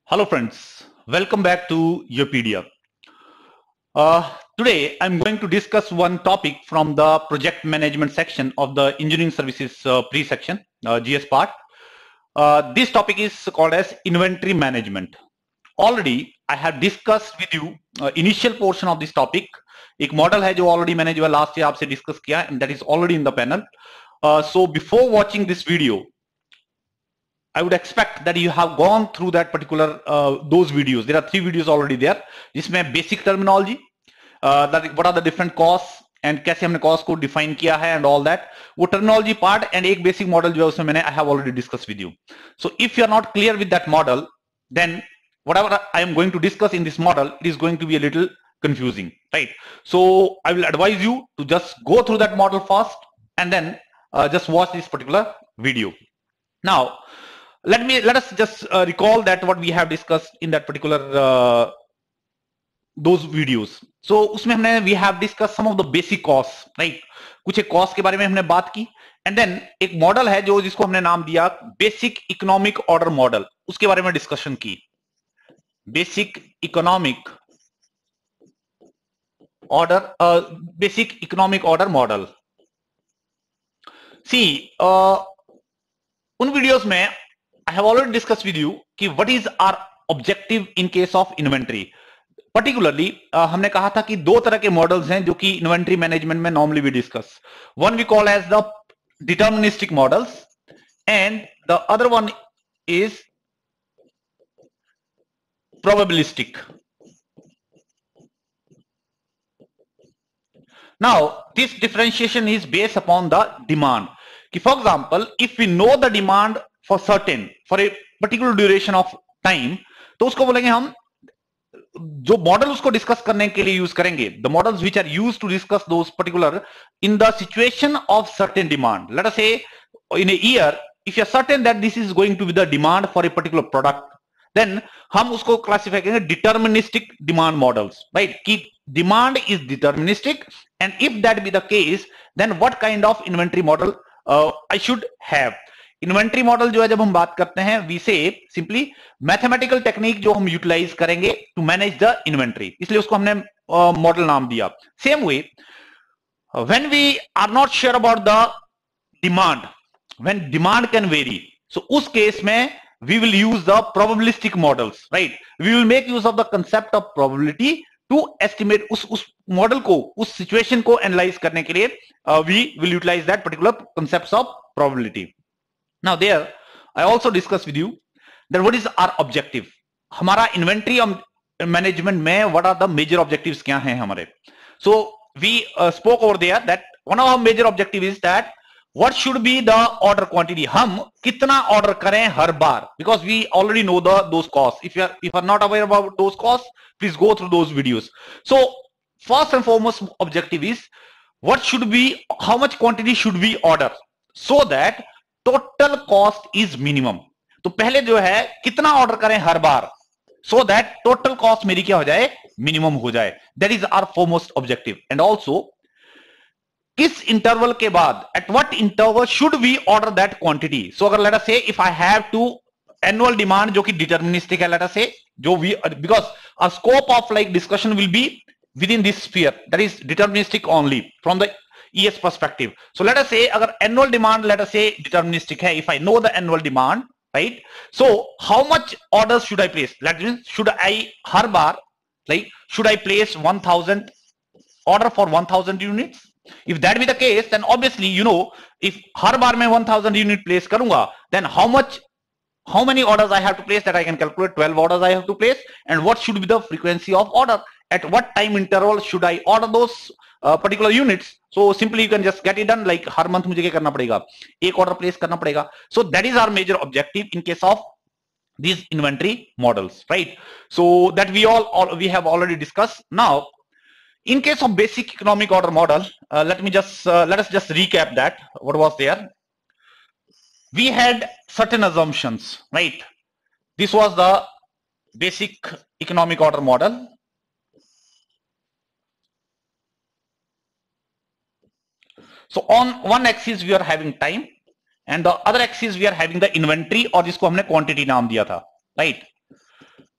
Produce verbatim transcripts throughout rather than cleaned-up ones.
Hello friends, welcome back to YourPedia. Uh, today I'm going to discuss one topic from the project management section of the engineering services uh, pre-section, uh, G S part. Uh, this topic is called as inventory management. Already I have discussed with you uh, initial portion of this topic. एक model है जो already मैंने जो है last year आपसे discuss किया and that is already in the panel. So before watching this video, I would expect that you have gone through that particular uh, those videos. There are three videos already there. जिसमें basic terminology, uh, that what are the different costs and कैसे हमने cost को define किया है and all that. वो terminology part and एक basic model जो है उसमें मैंने I have already discussed with you. So if you are not clear with that model, then whatever I am going to discuss in this model, it is going to be a little confusing, right? So I will advise you to just go through that model first and then uh, just watch this particular video. Now, let me let us just uh, recall that what we have discussed in that particular uh, those videos. So उसमें हमने we have discussed some of the basic costs, right? कुछ एक cost के बारे में हमने बात की and then एक मॉडल है जो जिसको हमने नाम दिया बेसिक इकोनॉमिक ऑर्डर मॉडल, उसके बारे में डिस्कशन की. Basic economic order basic economic order model. See उन वीडियोस में I have already discussed with you कि what is our objective in case of inventory. Particularly uh, हमने कहा था कि दो तरह के मॉडल्स हैं जो कि इन्वेंट्री मैनेजमेंट में normally we discuss. One we call as the deterministic models and the other one is probabilistic. Now this differentiation is based upon the demand. कि for example, if we know the demand for certain for a particular duration of time, तो उसको बोलेंगे हम जो model उसको discuss करने के लिए यूज करेंगे, the models which are used to discuss those particular in the situation of certain demand. Let us say in a year, if you are certain that this is going to be the demand for a particular product, then हम उसको classify करेंगे deterministic demand models, right? कि demand is deterministic and if that be the case then what kind of inventory model I should have. Inventory model जो है जब हम बात करते हैं वी से सिंपली मैथमेटिकल टेक्निक जो हम यूटिलाइज करेंगे टू मैनेज द इन्वेंट्री, इसलिए उसको हमने मॉडल uh, नाम दिया. Same way when we are not sure about the demand, when demand can vary, so उस केस में we will use the probabilistic models, right? We will make use of the concept of probability to estimate उस उस model को उस situation को analyse करने के लिए uh, we will utilize that particular concepts of probability. Now there I also discussed with you that what is our objective. हमारा inventory management में what are the major objectives क्या हैं हमारे. So we uh, spoke over there that one of our major objective is that what should be the order quantity. हम कितना order करें हर बार, because we already know the those costs. If you are if you are not aware about those costs, please go through those videos. So first and foremost objective is what should be, how much quantity should we order so that total cost is minimum. तो पहले जो है कितना order करें हर बार so that total cost मेरी क्या हो जाए, मिनिमम हो जाए. That is our foremost objective. And also किस इंटरवल के बाद, at what interval should we order that quantity. So अगर let us say if I have to annual demand जो कि डिटर्मिनिस्टिक है, लेट अस से जो we because a scope of like discussion will be within this sphere that is deterministic only from the ES perspective. So let us say अगर annual demand let us say deterministic है, if I know the annual demand, right? So how much orders should I place, that means should I हर बार like should I place one thousand order for one thousand units. If that be the case, then obviously you know if हर बार मैं one thousand unit place करूंगा, then how much, how many orders I have to place, that I can calculate. twelve orders I have to place, and what should be the frequency of order, at what time interval should I order those uh, particular units. So simply you can just get it done, like her month मुझे क्या करना पड़ेगा, एक order place करना पड़ेगा. So that is our major objective in case of these inventory models, right? So that we all, all we have already discussed. Now in case of basic economic order model, uh, let me just uh, let us just recap that what was there. We had certain assumptions, right? This was the basic economic order model. So on one axis we are having time and the other axis we are having the inventory, और जिसको हमने quantity नाम दिया था, right?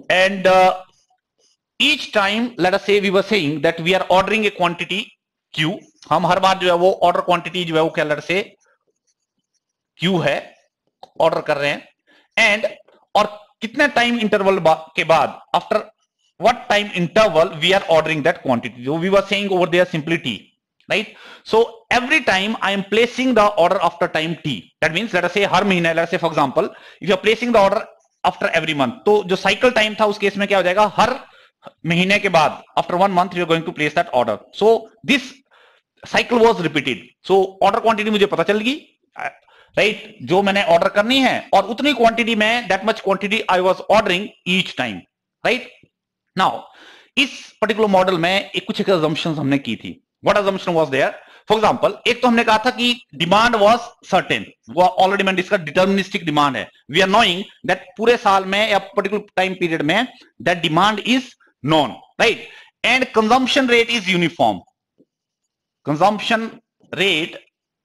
and uh, each time let us say we were saying that we are ordering a quantity Q, हम हर बार जो है वो ऑर्डर क्वांटिटी जो है वो क्या लेट से Q है, ऑर्डर कर रहे हैं, एंड और कितने टाइम इंटरवल के बाद, after what time interval we are ordering that quantity, जो we were saying over there simply T, right? So every time I am placing the order after time T, that means let us say हर महीने, let us say for example if you are placing the order after every month, तो जो cycle time था उस case में क्या हो जाएगा, हर महीने के बाद after one month you are going to place that order. So this cycle was repeated. So order quantity मुझे पता चल गई, राइट right? जो मैंने ऑर्डर करनी है और उतनी क्वांटिटी में, that much quantity I was ordering each time, right. Now इस पर्टिकुलर मॉडल में एक कुछ एक assumptions हमने की थी. What assumption was there? For example, एक तो हमने कहा था कि डिमांड was certain, वो ऑलरेडी मैंने डिस्कस, डिटर्मिनिस्टिक डिमांड है. वी आर नोइंग दैट पूरे साल में या पर्टिकुलर टाइम पीरियड में that demand is known, right, and consumption rate is uniform. Consumption rate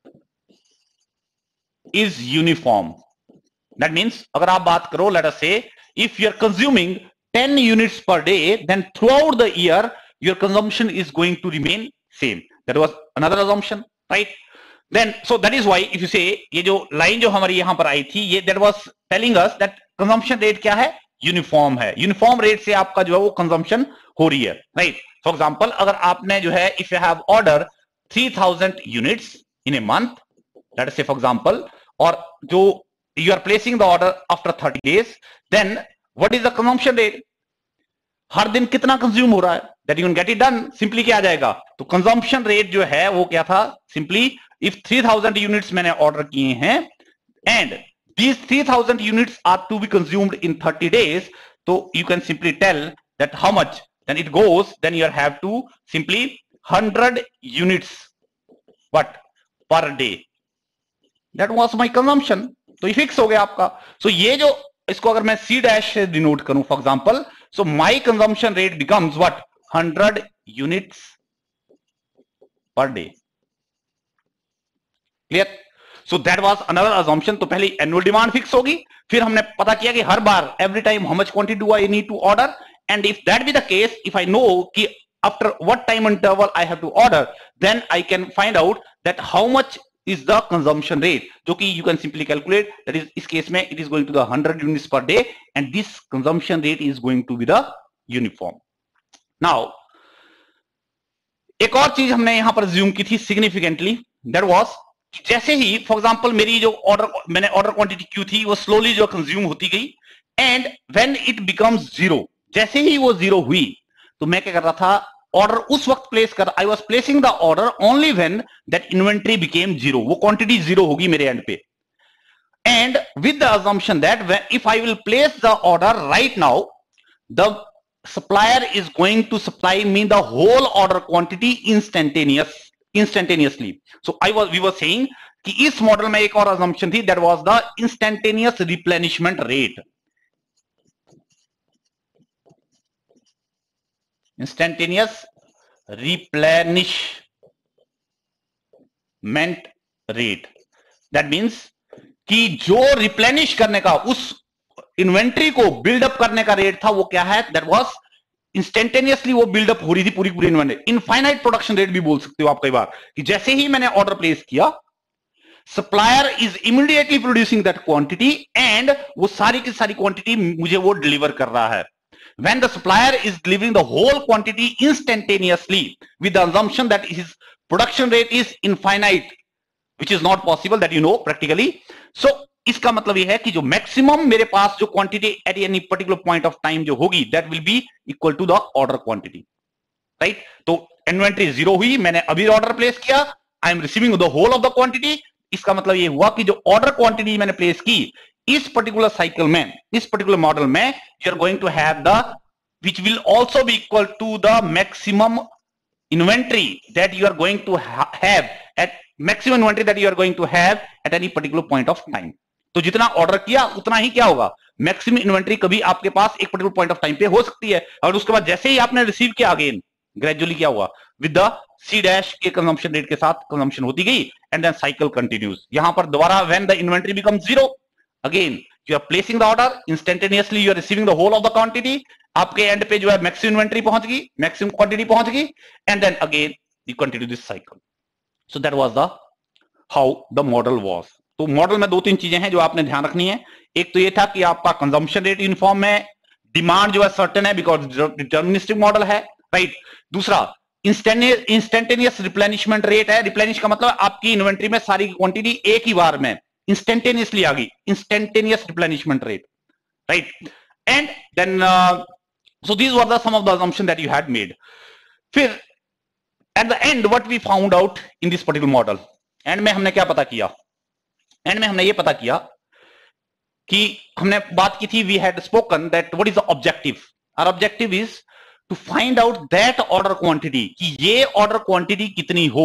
is uniform. That means अगर आप बात करो, let us say if you are consuming ten units per day, then throughout the year your consumption is going to remain same. That was another assumption, right? Then so that is why if you say ये जो line जो हमारी यहां पर आई थी, ये that was telling us that consumption rate क्या है, यूनिफॉर्म है. यूनिफॉर्म रेट से आपका जो है वो कंजम्पशन हो रही है, राइट. फॉर एग्जांपल अगर आपने जो है if you have order three thousand units in a month, let us say for example, और जो you are placing the order after thirty days, then what is the consumption rate? हर दिन कितना consume हो रहा है, that you can get it done. Simply क्या आ जाएगा, तो कंजम्पशन रेट जो है वो क्या था, simply if three thousand units मैंने ऑर्डर किए हैं and these three thousand units are to be consumed in thirty days, तो you can simply tell that how much then it goes, then you have to simply one hundred units what per day, that was my consumption. तो ये fix हो गया आपका. सो so ये जो इसको अगर मैं सी डैश से डिनोट करूं for example, so my consumption rate becomes what, one hundred units per day. Clear? So that was another assumption. तो पहले एनुअल डिमांड फिक्स होगी, फिर हमने पता किया कि हर बार every time how much quantity do I need to order, and if that be the case, if I know कि after what time interval I have to order, then I can find out that how much is the consumption rate, जो कि you can simply calculate, that is इस case में it is going to the one hundred units per day and this consumption rate is going to be the uniform. Now एक और चीज हमने यहां पर assume की थी significantly, that was जैसे ही फॉर एग्जांपल मेरी जो ऑर्डर मैंने ऑर्डर क्वांटिटी क्यू थी वो स्लोली जो कंज्यूम होती गई, and when it becomes zero, जैसे ही वो जीरो हुई तो मैं क्या कर रहा था, ऑर्डर उस वक्त प्लेस कर, I was placing the order only when that inventory became zero, वो क्वांटिटी जीरो होगी मेरे एंड पे, and with the assumption that if I will place the order right now, the supplier is going to supply me the whole order quantity instantaneous instantaneously. So I was we were saying कि इस model में एक और assumption थी, that was the instantaneous replenishment rate. Instantaneous replenishment rate, that means कि जो replenish करने का, उस इन्वेंट्री को बिल्डअप करने का रेट था वो क्या है, दैट वाज इंस्टेंटेनियसली वो बिल्डअप हो रही थी पूरी पूरी इन्वेंट्री. इनफाइनाइट प्रोडक्शन रेट भी बोल सकते हो आप कई बार, कि जैसे ही मैंने ऑर्डर प्लेस किया, supplier is immediately producing that quantity and वो सारी की सारी क्वांटिटी मुझे वो डिलीवर कर रहा है. When the supplier is delivering the whole quantity instantaneously with the assumption that his production rate is infinite, which is not possible, that you know practically. So इसका मतलब यह है कि जो मैक्सिमम मेरे पास जो quantity at any particular point of time जो होगी, that will be equal to the order quantity, right. तो इन्वेंट्री जीरो हुई, मैंने अभी ऑर्डर प्लेस किया, I am receiving the whole of the quantity. इसका मतलब ये हुआ कि जो ऑर्डर क्वांटिटी मैंने प्लेस की इस पर्टिकुलर साइकिल में, इस पर्टिकुलर मॉडल में, you are going to have the which will also be equal to the maximum inventory that you are going to ha have at maximum inventory that you are going to have at any particular point of time. तो जितना order किया उतना ही क्या होगा, maximum inventory कभी आपके पास एक particular point of time पे हो सकती है, और उसके बाद जैसे ही आपने रिसीव किया अगेन ग्रेजुअली क्या हुआ, विद द सी डैश के कंजम्पशन रेट के साथ कंजम्पशन होती गई, एंड देन साइकिल कंटिन्यूज. यहां पर दोबारा when the inventory becomes zero, again you are placing the order instantaneously, you are receiving the whole of the quantity, आपके end पे जो है मैक्सिमम इन्वेंट्री पहुंच गई, मैक्सिमम क्वांटिटी पहुंच गई, and then again you continue this cycle. So that was the how the model was. तो model में दो तीन चीजें हैं जो आपने ध्यान रखनी है. एक तो ये था कि आपका कंजम्पशन रेट यूनिफॉर्म है, डिमांड जो है सर्टेन है बिकॉज डिटर्मिनिस्टिक मॉडल है, राइट. दूसरा इंस्टेंटेनियस रिप्लेनिशमेंट रेट है. रिप्लेनिश का मतलब आपकी इन्वेंट्री में सारी क्वांटिटी एक ही बार में इंस्टेंटेनियसली आ गई, instantaneous replenishment rate, right. And then uh, so these were the some of the assumption that you had made. फिर at the end what we found out in this particular model, end में हमने क्या पता किया, and में हमने ये पता किया कि हमने बात की थी, we had spoken that what is the objective. Our objective is to find out that order quantity, कि ये order quantity कितनी हो,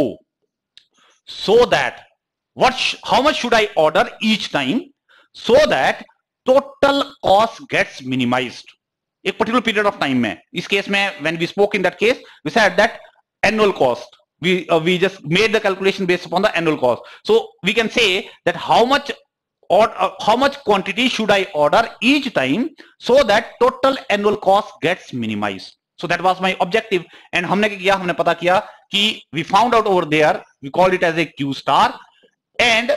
so that what how much should I order each time so that total cost gets minimized. एक particular period of time में, इस case में when we spoke in that case we said that annual cost, we uh, we just made the calculation based upon the annual cost. So we can say that how much or uh, how much quantity should I order each time so that total annual cost gets minimized. So that was my objective. And हमने क्या किया, हमने पता किया कि we found out over there, we called it as a Q star, and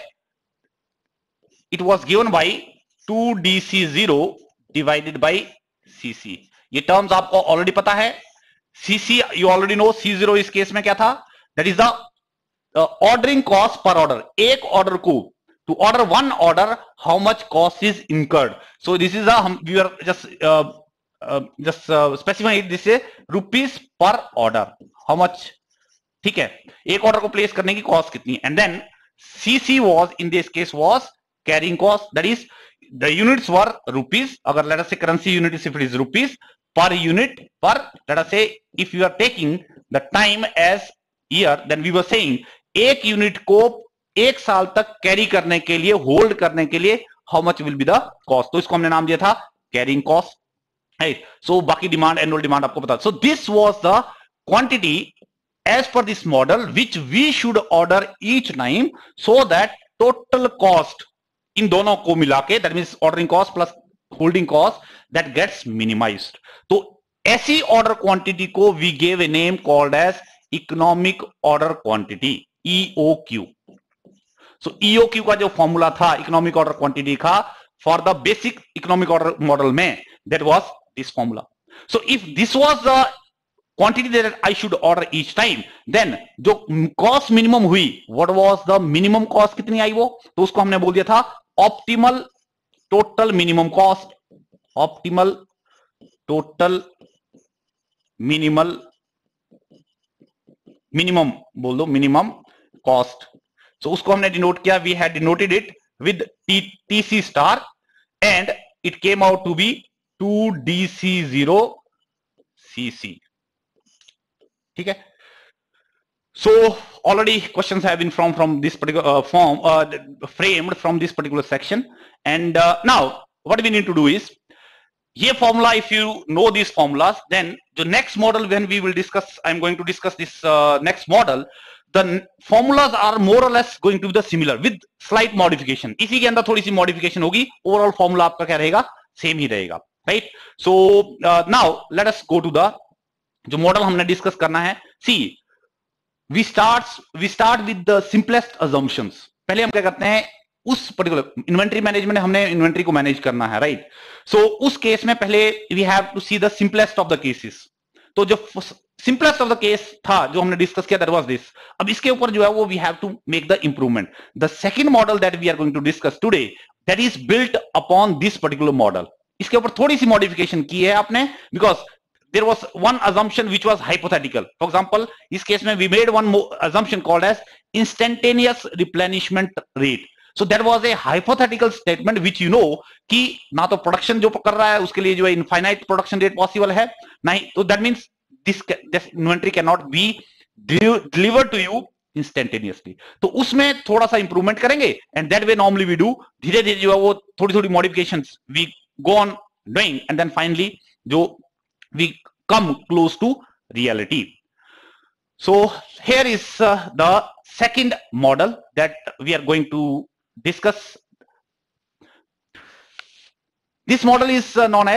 it was given by two D C zero divided by C C. ये terms आपको already पता है. C C you already know. C zero इस case में क्या था, that is the uh, ordering cost per order. एक order को, to order one order, how much cost is incurred. So this is a we are just uh, uh, just uh, specifying this is rupees per order, how much. ठीक है, एक order को place करने की cost कितनी. And then C C was in this case was carrying cost, that is the units were rupees. अगर let us say currency unit is if it is rupees per unit per, let us say if you are taking the time as year, then we were saying एक unit को एक साल तक carry करने के लिए, hold करने के लिए how much will be the cost. तो इसको हमने नाम दिया था carrying cost, right. So बाकी डिमांड, एनुअल डिमांड आपको पता. So this was the quantity as per this model which we should order each time so that total cost इन दोनों को मिला के, that means ordering cost plus holding cost, that gets minimized. तो ऐसी order quantity को we gave a name called as economic order quantity, E O Q. So E O Q का जो formula था इकोनॉमिक ऑर्डर क्वांटिटी का for the basic economic order model में, that was this formula. So if this was the quantity that I should order each time, then जो cost minimum हुई, what was the minimum cost, कितनी आई वो, तो उसको हमने बोल दिया था optimal total minimum cost. Optimal total minimal minimum बोल दो, मिनिमम कॉस्ट. सो उसको हमने डिनोट किया, we had denoted it with T C star and it came out to be two D C zero C C. ठीक है. So already questions have been from from this particular uh, form uh, framed from this particular section, and uh, now what we need to do is, ये formula, if you know these formulas, then the next model when we will discuss, I'm going to discuss this uh, next model, the formulas are more or less going to be the similar with slight modification. इसी के अंदर थोड़ी सी modification होगी, overall formula आपका क्या रहेगा, same ही रहेगा, right. So uh, now let us go to the जो मॉडल हमने डिस्कस करना है. See we start we start with the simplest assumptions. पहले हम क्या करते हैं, उस पर्टिकुलर इन्वेंट्री मैनेजमेंट, हमने इन्वेंट्री को मैनेज करना है, राइट. सो so, उस केस में पहले we have to see the simplest of the cases. तो जो सिंपलेस्ट ऑफ द केस था जो हमने डिस्कस किया, दैट वाज दिस. अब इसके ऊपर जो है वो we have to make the improvement. The second model that we are going to discuss today, that is built upon this particular model. इसके ऊपर थोड़ी सी मॉडिफिकेशन की है आपने, because there was one assumption which was hypothetical. For example, इस case में we made one assumption called as instantaneous replenishment rate. So that was a hypothetical statement which you know कि ना तो प्रोडक्शन जो कर रहा है उसके लिए जो है infinite production rate possible है, नहीं तो that means this this inventory cannot be delivered to you instantaneously. तो उसमें थोड़ा सा इंप्रूवमेंट करेंगे, and that way normally we do. धीरे धीरे जो है वो थोड़ी थोड़ी modifications we go on doing, and then finally जो we come close to reality. So here is uh, the second model that we are going to discuss. This model is uh, known as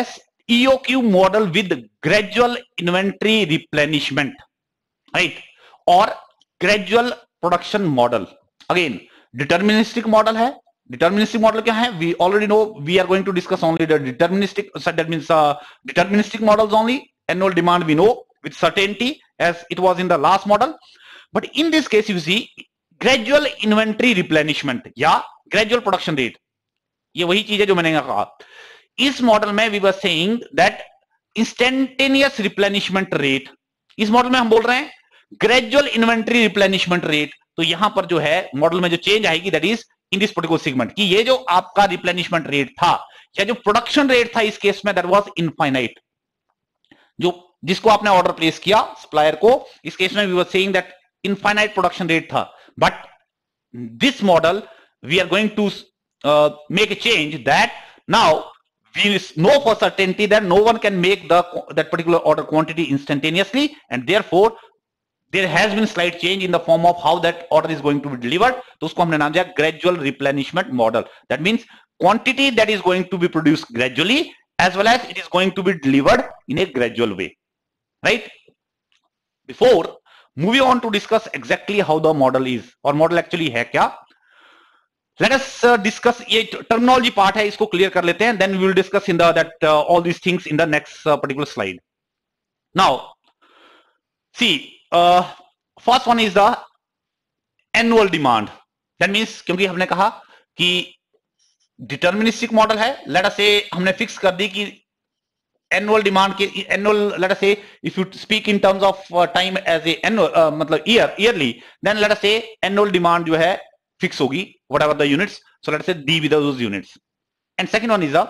E O Q model with gradual inventory replenishment, right? Or gradual production model. Again, deterministic model है. Deterministic model क्या है? We already know. We are going to discuss only the deterministic. So that means uh, deterministic models only. Annual demand we know with certainty, as it was in the last model. But in this case, you see gradual inventory replenishment या gradual production rate. ये वही चीज है जो मैंने कहा. इस model में we were saying that instantaneous replenishment rate. इस मॉडल में हम बोल रहे हैं ग्रेजुअल इन्वेंटरी रिप्लेनिशमेंट रेट. तो यहां पर जो है मॉडल में जो चेंज आएगी that is in this particular segment कि ये जो आपका रिप्लेनिशमेंट रेट था या जो प्रोडक्शन रेट था इस केस में दैट वाज इनफाइनाइट. जो जिसको आपने ऑर्डर प्लेस किया सप्लायर को, इस केस में we were saying that infinite production rate था. But this model we are going to make a change that now we know for certainty that no one can make the that particular order quantity instantaneously, and therefore there has been slight change in the form of how that order is going to be delivered. तो उसको हमने नाम दिया gradual replenishment model. That means quantity that is going to be produced gradually as well as it is going to be delivered in a gradual way, right? Before moving on to discuss exactly how the model is or model actually है क्या, let us uh, discuss ये terminology part है, इसको clear कर लेते हैं. Then we will discuss in the that uh, all these things in the next uh, particular slide. Now see, uh, first one is the annual demand. That means क्योंकि हमने कहा कि deterministic model है, let us say हमने fix कर दी कि annual demand के annual, let us say if you speak in terms of uh, time as a annual uh, मतलब year yearly, then let us say annual demand जो है fix होगी whatever the units. So let's say D with those units. And second one is a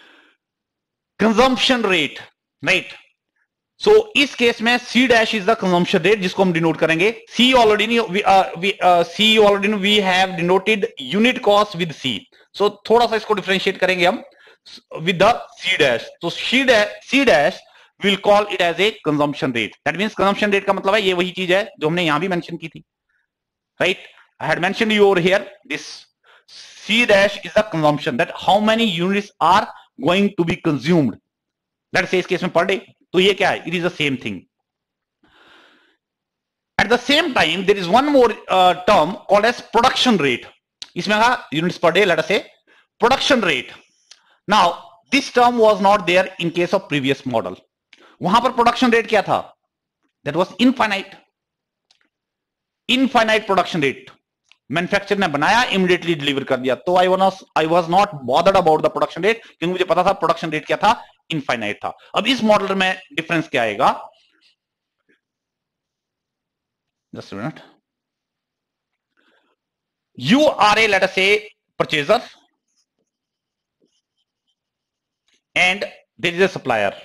consumption rate, right? So इस case में C dash is the consumption rate जिसको हम denote करेंगे. C already we uh, we uh, C already we have denoted unit cost with C. So थोड़ा सा इसको differentiate करेंगे हम with the C dash. So C dash C dash we'll call it as a consumption rate. That means consumption rate का मतलब है ये वही चीज है जो हमने यहां भी मेंशन की थी, right? I had mentioned you over here, this C dash is the consumption, that how many units are going to be consumed. Let's say इस केस में per day, तो ये क्या है? It is the same thing. At the same time, there is one more uh, term called as production rate. इसमें कहा units per day, let us say production rate. Now, this term was not there in case of previous model. वहां पर production rate क्या था? That was infinite. Infinite production rate. Manufacturer ने बनाया, immediately deliver कर दिया. तो I was I was not bothered about the production rate, क्योंकि मुझे पता था प्रोडक्शन रेट क्या था, इनफाइनाइट था. अब इस मॉडल में डिफरेंस क्या आएगा? Just a minute. You are a let us say purchaser and there is a supplier,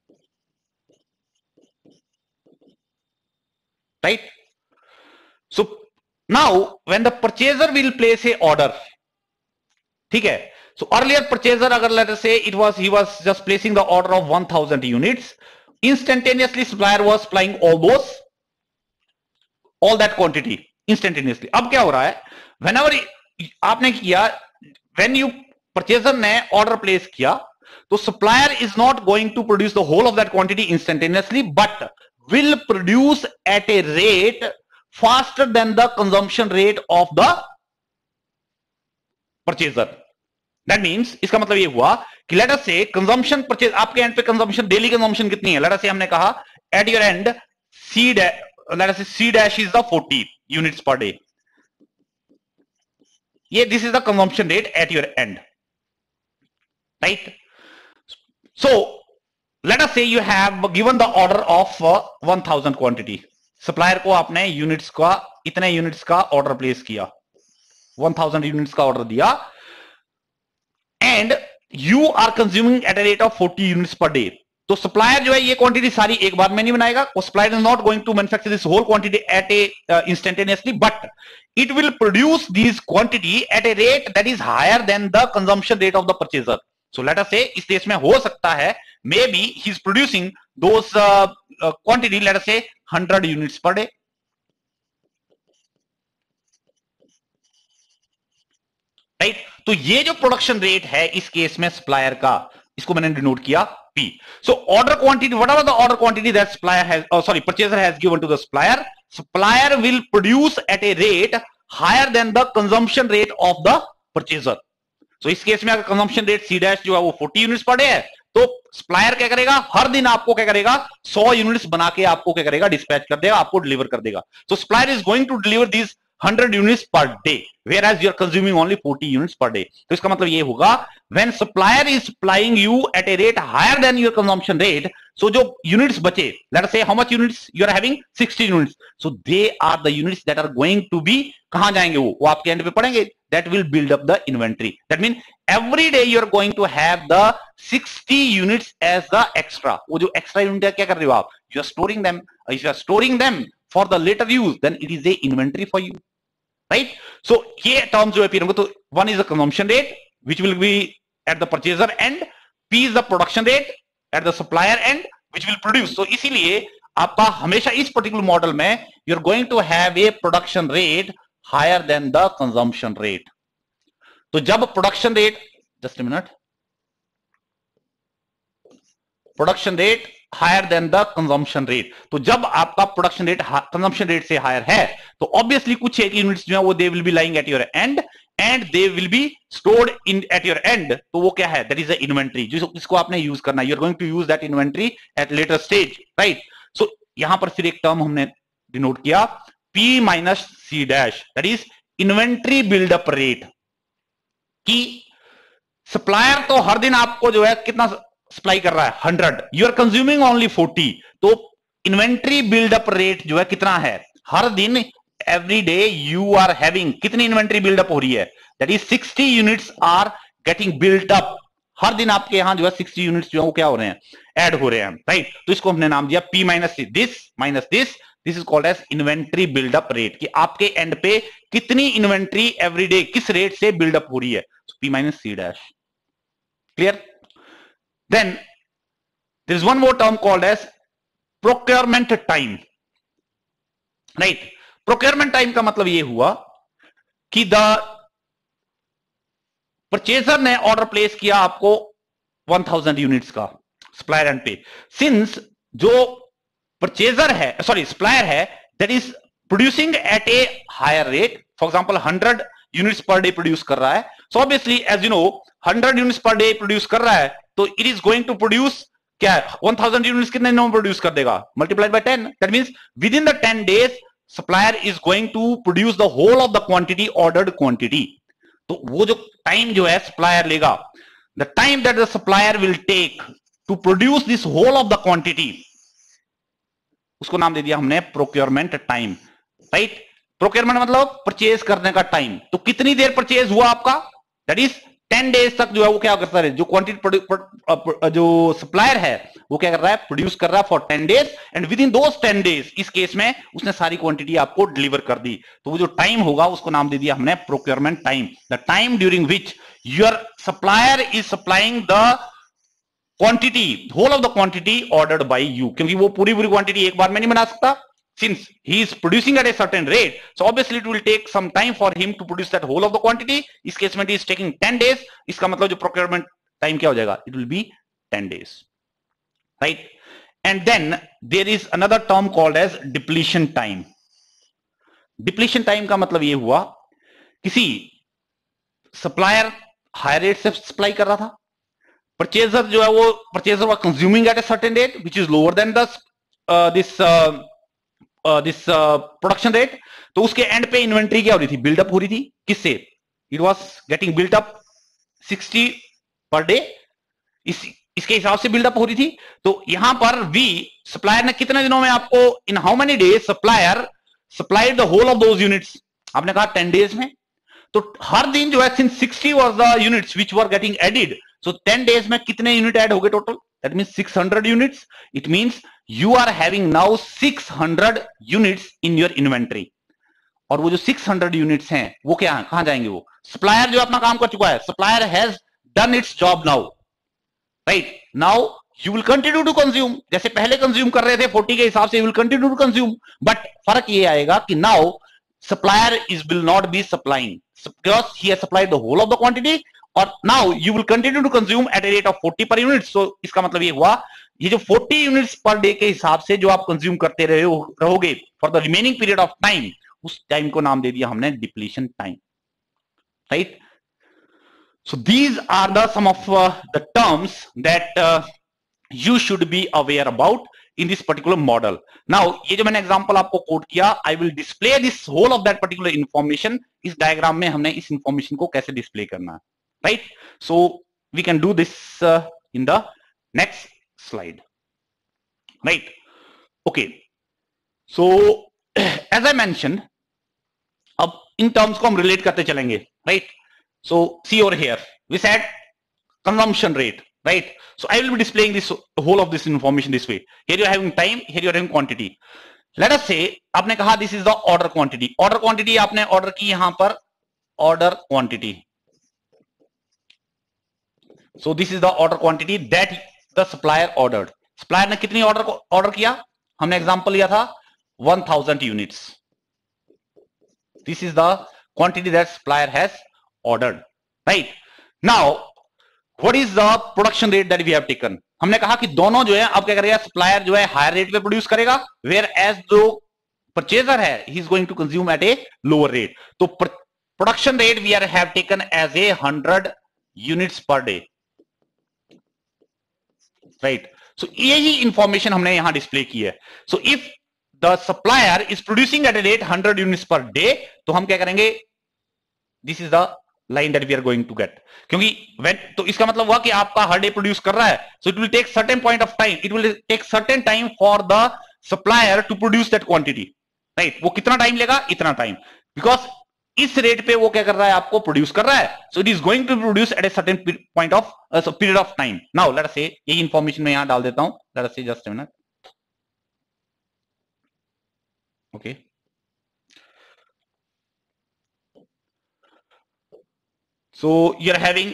right? So now when the purchaser will place a order, ठीक है, so earlier purchaser अगर let us say it was he was just placing the order of one thousand units, instantaneously supplier was supplying all those all that quantity instantaneously. अब क्या हो रहा है, whenever आपने किया, when you purchaser ने order place किया, तो supplier is not going to produce the whole of that quantity instantaneously but will produce at a rate faster than the consumption rate of the purchaser. That means इसका मतलब ये हुआ कि let us say consumption purchase, आपके end पे consumption daily consumption कितनी है? let us say हमने कहा at your end C dash, let us say C dash is the forty units per day. ये this is the consumption rate at your end, right? So let us say you have given the order of uh, one thousand quantity. Supplier को आपने units का इतने units का order place किया, one thousand units का order दिया, and you are consuming at a rate of forty units per day. तो supplier जो है ये क्वांटिटी सारी एक बार में नहीं बनाएगा, और supplier is not going to manufacture this whole quantity at a instantaneously, but it will produce this quantity at a rate that is higher than the consumption rate of the purchaser. So let us say इस case में हो सकता है maybe he is producing those quantity let us say one hundred units per day, right? तो ये जो production rate है इस केस में सप्लायर का, इसको मैंने डिनोट किया P. So order quantity, whatever the order quantity that supplier has, oh sorry, purchaser has given to the supplier, supplier will produce at a rate higher than the consumption rate of the purchaser. So इस case में अगर consumption rate C dash जो है वो forty units per day है, तो supplier क्या करेगा, हर दिन आपको क्या करेगा, सौ यूनिट्स बना के आपको क्या करेगा, डिस्पैच कर देगा, आपको डिलीवर कर देगा. So supplier is going to deliver these hundred units per day, whereas you are consuming only forty units per day. तो इसका मतलब ये होगा, when supplier is supplying you at a rate higher than your consumption rate, so जो units बचे, let us say how much units you are having, sixty units, so they are the units that are going to be, कहां जाएंगे वो वो आपके end पे पड़ेंगे, that will build up the inventory. That means every day you are going to have the sixty units as the extra. वो जो extra unit है क्या कर रहे हो आप, you are storing them. If you are storing them for the later use, then it is a inventory for you. Right? So ये terms जो है फिर तो one is the consumption rate which will be at the purchaser end, P is the production rate at the supplier end which will produce. So इसीलिए आपका हमेशा इस particular model में you are going to have a production rate higher than the consumption rate. तो जब production rate, just a minute, production rate higher than the consumption rate, तो जब आपका production rate consumption rate से higher है, तो obviously कुछ एक units जो है वो they will be lying at your end and they will be stored in at your end. तो वो क्या है, that is the inventory जिसको आपने use करना है. You are going to use that inventory at later stage, right? So यहां पर फिर एक term हमने denote किया P minus C dash, that is inventory build up rate. कि सप्लायर तो हर दिन आपको जो है कितना सप्लाई कर रहा है, hundred, you are consuming only forty, तो इन्वेंट्री बिल्डअप रेट जो है कितना है, हर दिन every day you are having कितनी इन्वेंट्री बिल्डअप हो रही है, that is sixty units are getting built up. हर दिन आपके यहां जो है सिक्सटी यूनिट्स जो है वो क्या हो रहे हैं, ऐड हो रहे हैं, राइट. तो इसको हमने नाम दिया P minus this minus this, this is called as inventory buildup rate, कि आपके एंड पे कितनी इन्वेंट्री एवरी डे किस रेट से बिल्डअप हो रही है. P minus C dash. Clear? Then there is one more term called as procurement time. Right? Procurement time का मतलब ये हुआ कि the purchaser ने order place किया आपको one thousand units का supplier end पे. Since जो purchaser है, sorry supplier है, that is producing at a higher rate. For example, one hundred units per day produce कर रहा है. So obviously, as you know, one hundred units per day produce कर रहा है, तो it is going to produce क्या है, one thousand units कितने दिनों में produce कर देगा, multiplied by ten. That means within the ten days, supplier is going to produce the whole of the quantity, ordered quantity. तो वो जो time जो है supplier लेगा, the time that the supplier will take to produce this whole of the quantity, उसको नाम दे दिया हमने procurement time, right? Procurement मतलब परचेज करने का टाइम. तो कितनी देर परचेज हुआ आपका, दैट इज टेन डेज तक जो है वो क्या करता है, जो क्वांटिटी जो सप्लायर है वो क्या कर रहा है, प्रोड्यूस कर रहा है for ten days, and within those ten days इस केस में उसने सारी क्वांटिटी आपको डिलीवर कर दी. तो वो जो टाइम होगा उसको नाम दे दिया हमने procurement time, the time during which your supplier is supplying the quantity, whole of the quantity ordered by you, क्योंकि वो पूरी पूरी क्वांटिटी एक बार में नहीं बना सकता. Since he is producing at a certain rate, so obviously it will take some time for him to produce that whole of the quantity. इस केस में it is taking ten days. इसका मतलब जो procurement time क्या हो जाएगा, it will be ten days, right? And then there is another term called as depletion time. Depletion time का मतलब ये हुआ, किसी supplier high rate से supply कर रहा था, purchaser जो है वो purchaser was consuming at a certain rate which is lower than the uh, this uh, this production rate, तो उसके एंड पे इन्वेंट्री क्या हो रही थी, बिल्डअप हो रही थी, किससे, it was getting built up sixty per day, इस इसके हिसाब से बिल्डअप हो रही थी. तो यहां पर वी सप्लायर ने कितने दिनों में आपको, in how many days supplier supplied the whole of those units, आपने कहा टेन डेज में. तो हर दिन जो है since sixty was the units which were getting added, so ten days में कितने यूनिट ऐड हो गए total, that means six hundred units. It means you are having now six hundred units in your inventory. और वो जो six hundred units हैं वो क्या है, कहां जाएंगे, वो सप्लायर जो अपना काम कर चुका है, supplier has done its job now, right. Now you will continue to consume, जैसे पहले कंज्यूम कर रहे थे forty के हिसाब से you will continue to consume, but फर्क ये आएगा कि now supplier is will not be supplying because he has supplied the whole of the quantity, और now you will continue to consume at a rate of forty per unit. So इसका मतलब ये हुआ ये जो फोर्टी यूनिट्स पर डे के हिसाब से जो आप कंज्यूम करते रहे हो रहोगे for the remaining period of time, उस टाइम को नाम दे दिया हमने depletion time. Right. So these are the some of uh, the terms that uh, you should be aware about in this particular model. Now ये जो मैंने example आपको quote किया, I will display this whole of that particular information. इस diagram में हमने इस information को कैसे display करना है, right? So we can do this uh, in the next slide, right? Okay. So as I mentioned, अब इन terms को हम relate करते चलेंगे, right? So see over here, we said consumption rate, right? So I will be displaying this whole of this information this way. Here you are having time, here you are having quantity. Let us say आपने कहा this is the order quantity. Order quantity आपने order की यहां पर order quantity. So this is the order quantity that the supplier ordered. Supplier ने कितनी order order किया? हमने example लिया था one thousand units. This is the quantity that supplier has ordered, right? Now what is the production rate that we have taken? हमने कहा कि दोनों जो है अब क्या करेगा, सप्लायर जो है हायर रेट पे प्रोड्यूस करेगा, वेयर एज जो परचेजर है he is going to consume at a lower rate. तो production rate we are have taken as a hundred units per day, right. So ये ही इंफॉर्मेशन हमने यहां डिस्प्ले की है. So if the supplier is producing at a rate hundred units per day, तो हम क्या करेंगे, this is the line that we are going to get. क्योंकि when, तो इसका मतलब हुआ कि आपका हर डे प्रोड्यूस कर रहा है, so it will take certain point of time, it will take certain time for the supplier to produce that quantity, right. वो कितना टाइम लेगा, इतना टाइम, बिकॉज इस रेट पे वो क्या कर रहा है, आपको प्रोड्यूस कर रहा है. So it is going to produce at a certain point of period of time. Now let us say ये इंफॉर्मेशन मैं यहां डाल देता हूं. Let us say just a minute. Okay, so you're having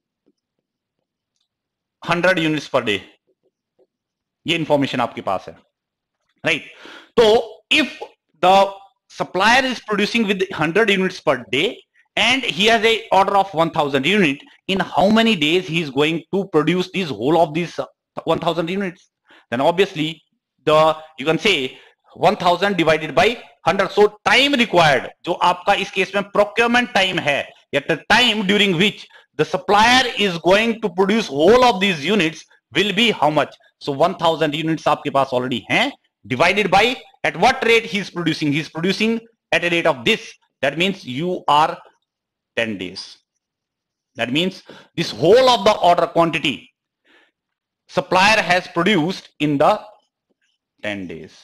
hundred units per day, ये information आपके पास है, राइट. तो if the supplier is producing with hundred units per day and he has a order of one thousand unit, in how many days he is going to produce this whole of this one thousand units? Then obviously the you can say one thousand divided by hundred. So time required जो आपका इस case में procurement time है, at the time during which the supplier is going to produce whole of these units will be how much? So one thousand units आपके पास already हैं, divided by at what rate he is producing? He is producing at a rate of this. That means you are ten days. That means this whole of the order quantity supplier has produced in the ten days,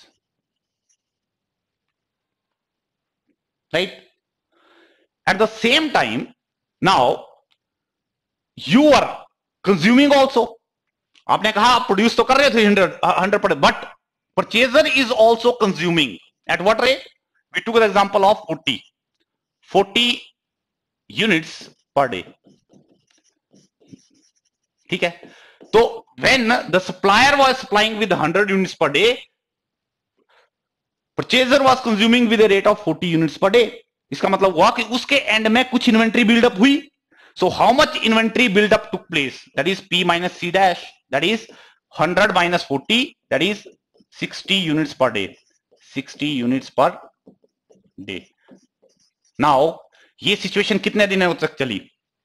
right? At the same time, now you are consuming also. आपने कहा आप produce तो कर रहे थे hundred hundred per, but purchaser is also consuming at what rate? We took the example of forty forty units per day, ठीक है. तो when the supplier was supplying with hundred units per day, purchaser was consuming with a rate of forty units per day. इसका मतलब हुआ कि उसके and में कुछ इन्वेंट्री बिल्डअप हुई. So how much inventory buildup took place? That is P minus C dash, that is hundred minus forty, that is sixty units per day. Sixty units per day. Now ये situation कितने दिनों तक चली?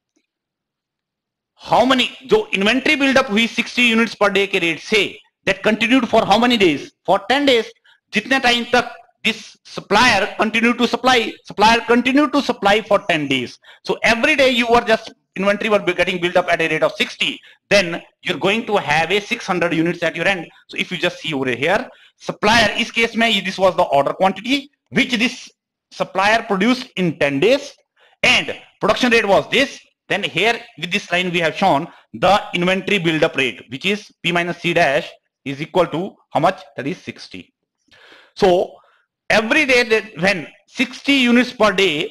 How many, जो inventory buildup हुई sixty units per day के rate से, that continued for how many days? For ten days. जितने टाइम तक this supplier continued to supply, supplier continued to supply for ten days. So every day you were just inventory were getting built up at a rate of sixty, then you're going to have a six hundred units at your end. So if you just see over here, supplier is case mein this was the order quantity which this supplier produced in ten days and production rate was this. Then here with this line we have shown the inventory build up rate, which is P minus C dash is equal to how much? That is sixty. So every day that when sixty units per day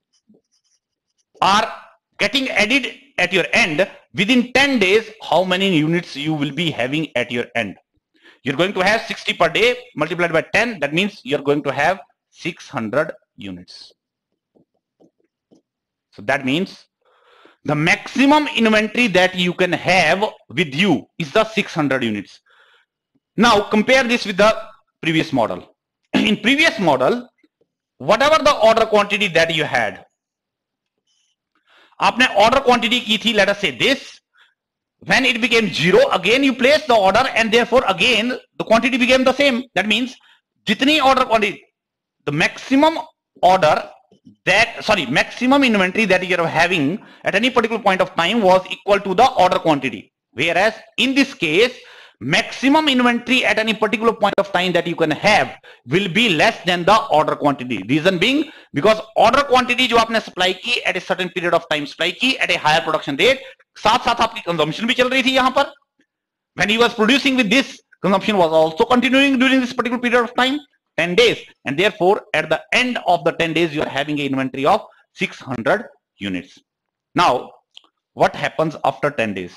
are getting added at your end, within ten days how many units you will be having at your end? You're going to have sixty per day multiplied by ten, that means you're going to have six hundred units. So that means the maximum inventory that you can have with you is the six hundred units. Now compare this with the previous model. In previous model, whatever the order quantity that you had, आपने order quantity की थी, let us say this, when it became zero, again you place the order and therefore again the quantity became the same. That means jitni order quantity, the maximum order that, sorry, maximum inventory that you are having at any particular point of time was equal to the order quantity. Whereas in this case, maximum inventory at any particular point of time that you can have will be less than the order quantity. Reason being, because order quantity जो आपने supply की at a certain period of time supply की at a higher production rate, साथ साथ आपकी consumption भी चल रही थी यहाँ पर. When he was producing with this, consumption was also continuing during this particular period of time, ten days, and therefore at the end of the ten days you are having an inventory of six hundred units. Now what happens after ten days?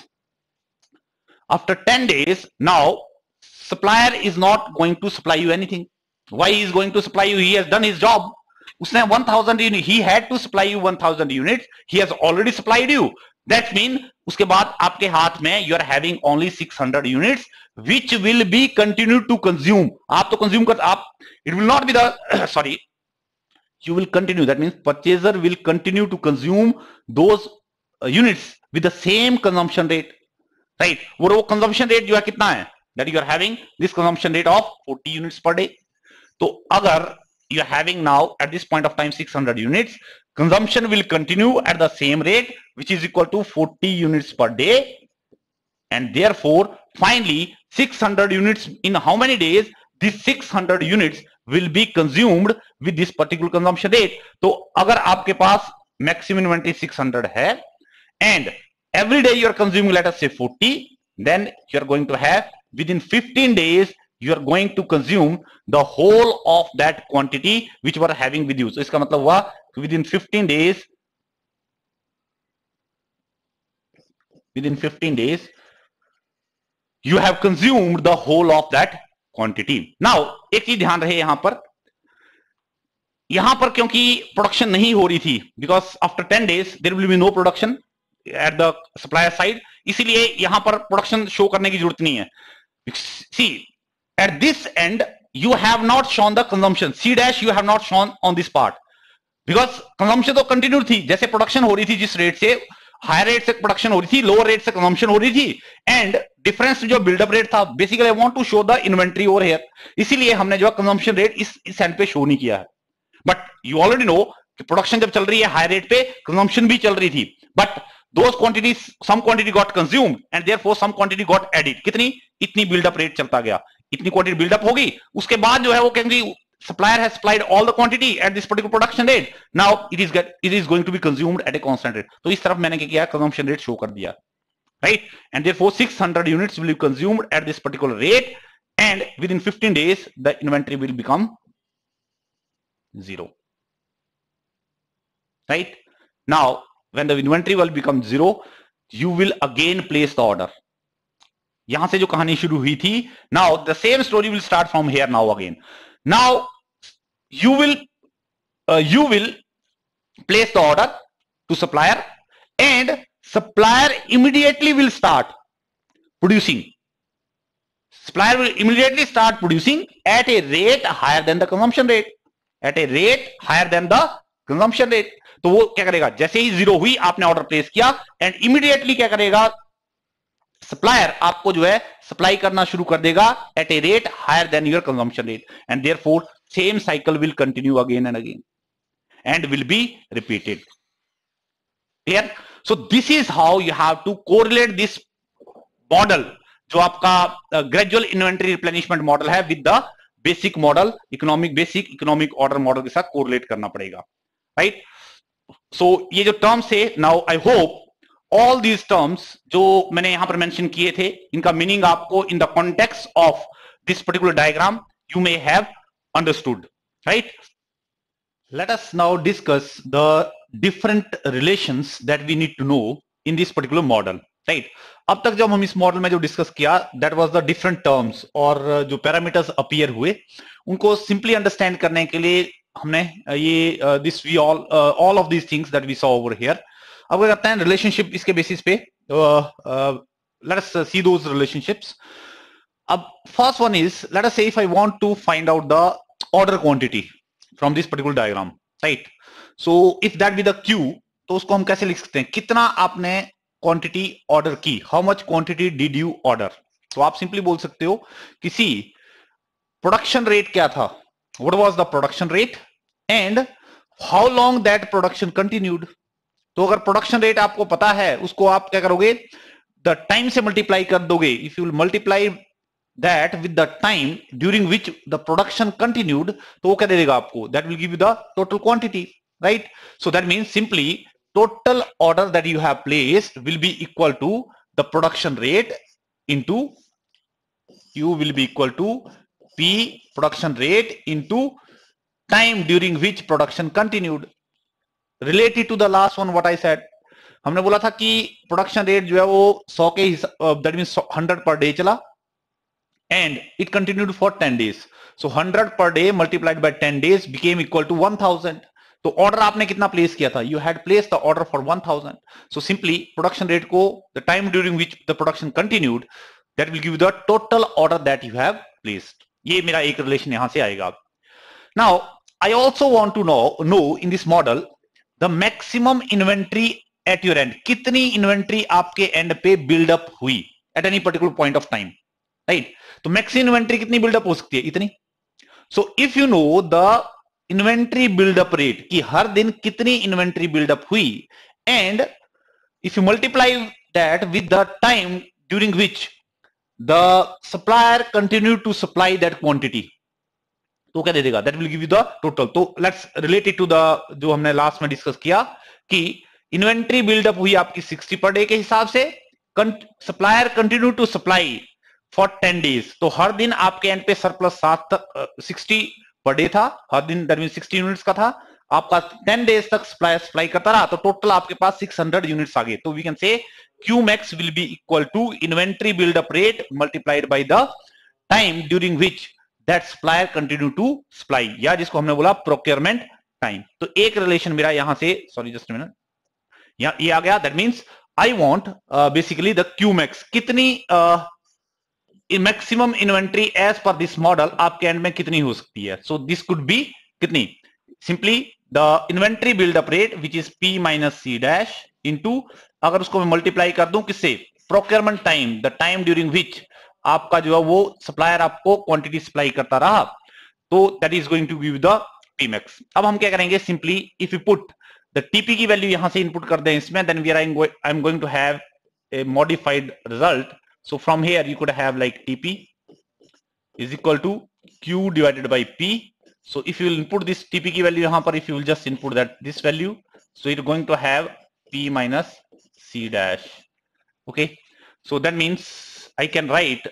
After ten days, now supplier is not going to supply you anything. Why he is going to supply you? He has done his job. उसने one thousand units, he had to supply you one thousand units. He has already supplied you. That means उसके बाद आपके हाथ में you are having only six hundred units, which will be continue to consume. आप तो consume कर आप, it will not be the sorry, you will continue. That means purchaser will continue to consume those uh, units with the same consumption rate. Right? वो consumption rate जो है कितना है? That you are having this consumption rate of forty units per day. तो अगर you are having now at this point of time six hundred units, consumption will continue at the same rate, which is equal to forty units per day, and therefore finally six hundred units in how many days? These six hundred units will be consumed with this particular consumption rate. तो अगर आपके पास maximum inventory six hundred है and every day you are consuming, let us say forty, then you are going to have within fifteen days you are going to consume the whole of that quantity which you are having with you. So इसका मतलब हुआ within fifteen days, within fifteen days you have consumed the whole of that quantity. Now एक चीज ध्यान रहे यहां पर, यहां पर क्योंकि प्रोडक्शन नहीं हो रही थी, because after ten days there will be no production at the supplier side, इसीलिए यहां पर प्रोडक्शन शो करने की जरूरत नहीं है. See, at this end you have not shown the consumption, C dash you have not shown on this part, because consumption तो continue थी. जैसे प्रोडक्शन हो रही थी जिस रेट से, हायर रेट से प्रोडक्शन हो रही थी, लोअर रेट से कंजम्पशन हो रही थी, एंड डिफरेंस जो बिल्डअप रेट था, basically I want to show the inventory over here, इसीलिए हमने जो कंजम्पशन रेट इस इस एंड पे शो नहीं किया है. बट यू ऑलरेडी नो कि प्रोडक्शन जब चल रही है हाई रेट पे, कंजम्पशन भी चल रही थी, but those quantities, some quantity got consumed and therefore some quantity got added. कितनी? इतनी बिल्डअप रेट चलता गया, इतनी क्वांटिटी बिल्डअप होगी, उसके बाद जो है वो कहेंगे supplier has supplied all the quantity at this particular production rate, now it is get it is going to be consumed at a constant rate. तो इस तरफ मैंने क्या किया, consumption rate शो कर दिया, right? And therefore six hundred units will be consumed at this particular rate, and within fifteen days the inventory will become zero, right? Now when the inventory will become zero, you will again place the order. यहां से जो कहानी शुरू हुई थी, now the same story will start from here now again. Now you will uh, you will place the order to supplier, and supplier immediately will start producing. Supplier will immediately start producing at a rate higher than the consumption rate, at a rate higher than the consumption rate. तो वो क्या करेगा, जैसे ही zero हुई आपने order place किया, and immediately क्या करेगा, सप्लायर आपको जो है सप्लाई करना शुरू कर देगा at a rate higher than your consumption rate, and therefore same cycle will continue again and again and will be repeated. Clear? So this is how you have to correlate this model, जो आपका gradual inventory replenishment model है, with the basic model, economic basic economic order model के साथ correlate करना पड़ेगा, right? So so, ये जो terms है, now I hope all these terms जो मैंने यहां पर मेंशन किए थे, इनका मीनिंग आपको in the context of this particular diagram you may have understood, right? Let us now discuss the different relations that we need to know in this particular model, right? अब तक जब हम इस model में जो discuss किया, that was the different terms, और जो पैरामीटर्स अपीयर हुए उनको सिंपली अंडरस्टैंड करने के लिए हमने ये this we all all of these things that we saw over here, अब क्या करते हैं रिलेशनशिप इसके बेसिस पे, let us see those relationships. अब first one is, let us say if I want to find out the order quantity from this particular diagram, right. So if that be the Q, तो उसको हम कैसे लिख सकते हैं, कितना आपने क्वांटिटी ऑर्डर की, how much quantity did you order. तो आप सिंपली बोल सकते हो किसी प्रोडक्शन रेट क्या था, what was the production rate and how long that production continued. तो अगर प्रोडक्शन रेट आपको पता है, उसको आप क्या करोगे, द टाइम से मल्टीप्लाई कर दोगे. If you will multiply that with the time during which the production continued, तो वो क्या दे देगा आपको, that will give you the total quantity, right. So that means simply total order that you have placed will be equal to the production rate into Q will be equal to P production rate into time during which production continued. Related to the last one what I said, हमने बोला था कि production rate जो है वो सौ के that means hundred per day चला and it continued for ten days. So हंड्रेड per day multiplied by ten days became equal to one thousand. तो ऑर्डर आपने कितना प्लेस किया था, you had place the order for one thousand. So simply production rate को the time during which the production continued, that will give the total order that you have placed. ये मेरा एक relation यहां से आएगा. Now I also want to know know in this model the maximum inventory at your end. कितनी inventory आपके end पे buildup हुई at any particular point of time, right. तो मैक्सिमम इन्वेंट्री कितनी बिल्डअप हो सकती है, इतनी. So if you know the inventory buildup rate कि हर दिन कितनी इन्वेंट्री बिल्डअप हुई and if you multiply that with the time during which the supplier continue to supply that quantity, तो क्या दे देगा, that will give you the total. तो लेट्स रिलेटेड टू द जो हमने लास्ट में डिस्कस किया कि इन्वेंट्री बिल्डअप हुई आपकी सिक्सटी पर डे के हिसाब से, supplier continue to supply for ten days. तो हर दिन आपके एंड पे सरप्लस सात तक सिक्सटी पर डे था, हर दिन दैट मींस सिक्सटी यूनिट्स का था, आपका टेन डेज तक सप्लाई सप्लाई करता रहा, तो टोटल आपके पास सिक्स हंड्रेड यूनिट्स आ गए. तो we can say Q max will be equal to inventory build-up rate multiplied by the time during which that supplier continue to supply, या जिसको हमने बोला प्रोक्योरमेंट टाइम. तो एक रिलेशन मेरा यहां से, सॉरी जस्ट मिनट, यहां ये आ गया. That means I want basically the Q max, कितनी maximum inventory as per this model आपके एंड में कितनी हो सकती है. सो दिस कुड बी कितनी, simply the inventory buildup rate which is P minus C dash into, अगर उसको मैं मल्टीप्लाई कर दूं किससे, procurement time, the time during which आपका जो है वो सप्लायर आपको क्वांटिटी सप्लाई करता रहा, तो that is going to give the P max. अब हम क्या करेंगे, simply if you put the TP की वैल्यू यहां से इनपुट कर दें इसमें, then we are I am going to have a modified result. So from here you could have like T P is equal to Q divided by P. So if you will input this T P की value यहाँ पर, if you will just input that this value, so you're going to have P minus C dash. Okay, so that means I can write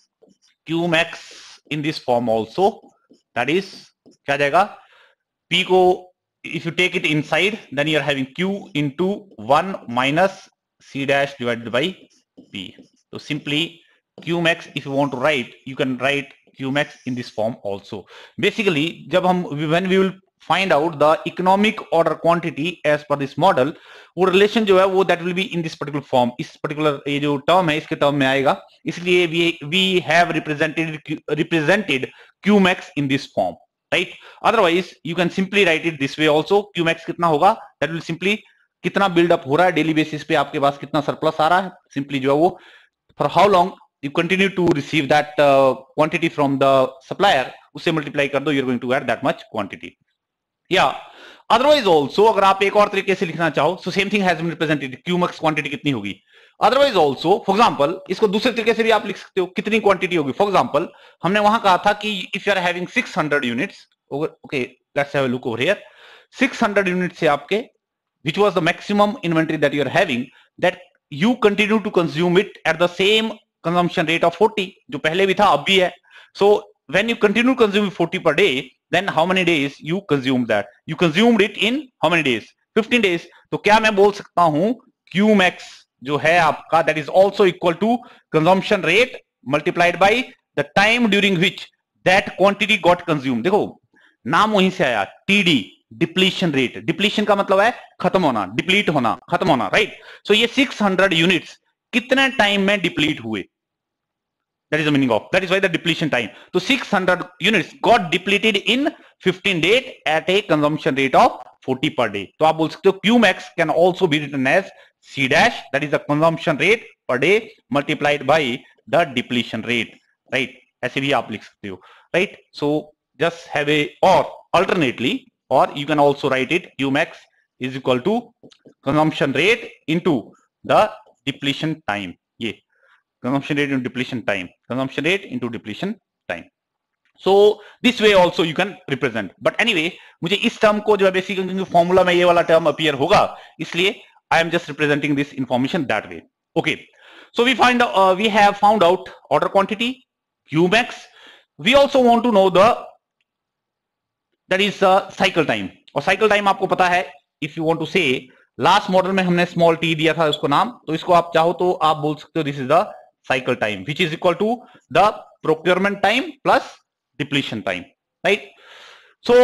Q max in this form also. That is क्या जाएगा, P को if you take it inside, then you are having Q into one minus C dash divided by P. So simply Q max, if you want to write, you can write Q max in this form also. Basically, जब हम when we will find out the economic order quantity as per this model, वो relation जो है वो that will be in this particular form. इस particular ये जो term है इसके term में आएगा, इसलिए we we have represented represented Q max in this form, right? Otherwise, you can simply write it this way also. Q max कितना होगा, that will simply कितना बिल्डअप हो रहा है डेली बेसिस पे, आपके पास कितना सरप्लस आ रहा है, सिंपली जो है वो for how long you continue to receive that uh, quantity from the supplier, उससे मल्टीप्लाई कर दो, you're going to add that much quantity. Yeah, otherwise also अगर आप एक और तरीके से लिखना चाहो, so same thing has been represented, Q max quantity कितनी होगी. Otherwise also, for example, इसको दूसरे तरीके से भी आप लिख सकते हो, कितनी क्वांटिटी होगी. For example, हमने वहां कहा था कि if you are having six hundred units, okay, let's have a look over here, six hundred units से आपके, which was the maximum inventory that you are having, that you continue to consume it at the same consumption rate of forty, जो पहले भी था अब भी है. So when you continue to consume forty per day, then how many days you consume that? You consumed it in how many days? fifteen days. तो क्या मैं बोल सकता हूं Q max जो है आपका, that is also equal to consumption rate multiplied by the time during which that quantity got consumed. देखो नाम वहीं से आया T D, depletion rate, depletion का मतलब है खत्म होना, डिप्लीट होना, खत्म होना, राइट। सो ये सिक्स हंड्रेड यूनिट्स कितने टाइम में डिप्लीट हुए, that is the meaning of, that is why the depletion time. So six hundred units got depleted in fifteen days at a consumption rate of forty per day. तो आप बोल सकते हो Q max can also be written as C dash, that is the consumption rate per day multiplied by the depletion rate, right? ऐसे भी आप लिख सकते हो, right? So just have a, or alternately, or you can also write it Q max is equal to consumption rate into the depletion time. ये consumption rate into depletion time, consumption rate into depletion time. So this way also you can represent, but anyway मुझे इस term को जो है basically क्योंकि formula में ये वाला टर्म अपीयर होगा, इसलिए I am just representing this information that way. Okay, so we find uh, we have found out order quantity, Q max. We also want to know the that is uh, cycle time, और cycle time आपको पता है, if you want to say last model में हमने small T दिया था उसको नाम, तो इसको आप चाहो तो आप बोल सकते हो this is the cycle time, which is equal to the procurement time plus depletion time, right? So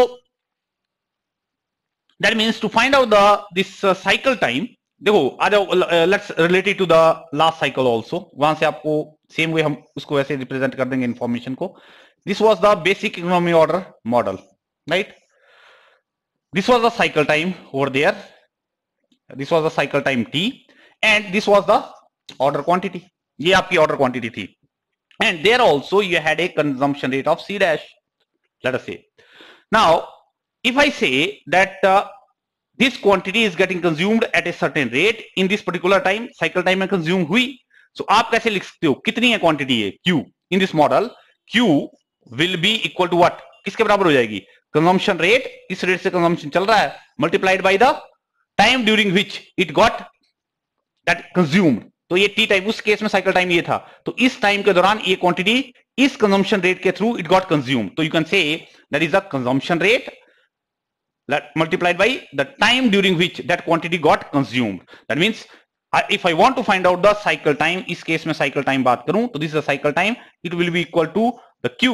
that means to find out the this uh, cycle time, देखो आ जाओ, let's relate it to the last cycle also, वहां से आपको same way हम उसको ऐसे represent कर देंगे इंफॉर्मेशन को. This was the basic economy order model, right? This was the cycle time over there, this was the cycle time T, and this was the order quantity. ये आपकी order quantity थी, and there also you had a consumption rate of C dash. Let us say now if I say that this quantity is getting consumed at a certain rate in this particular time, cycle time में consume हुई, सो so आप कैसे लिख सकते हो कितनी है क्वांटिटी है Q in this model, Q will be equal to what, किसके बराबर हो जाएगी, कंजम्पशन रेट, इस रेट से कंजम्पशन चल रहा है, multiplied by the time during which it got that consumed. तो ये टी टाइम, उस केस में साइकिल टाइम ये था, तो इस टाइम के दौरान ये क्वांटिटी इस कंजम्पशन रेट के थ्रू इट गॉट कंज्यूम, तो you can say that is the consumption rate multiplied by the time during which that quantity got consumed. That means if I want to find out the cycle time, इस case में cycle time बात करूं तो this is the cycle time, it will be equal to the Q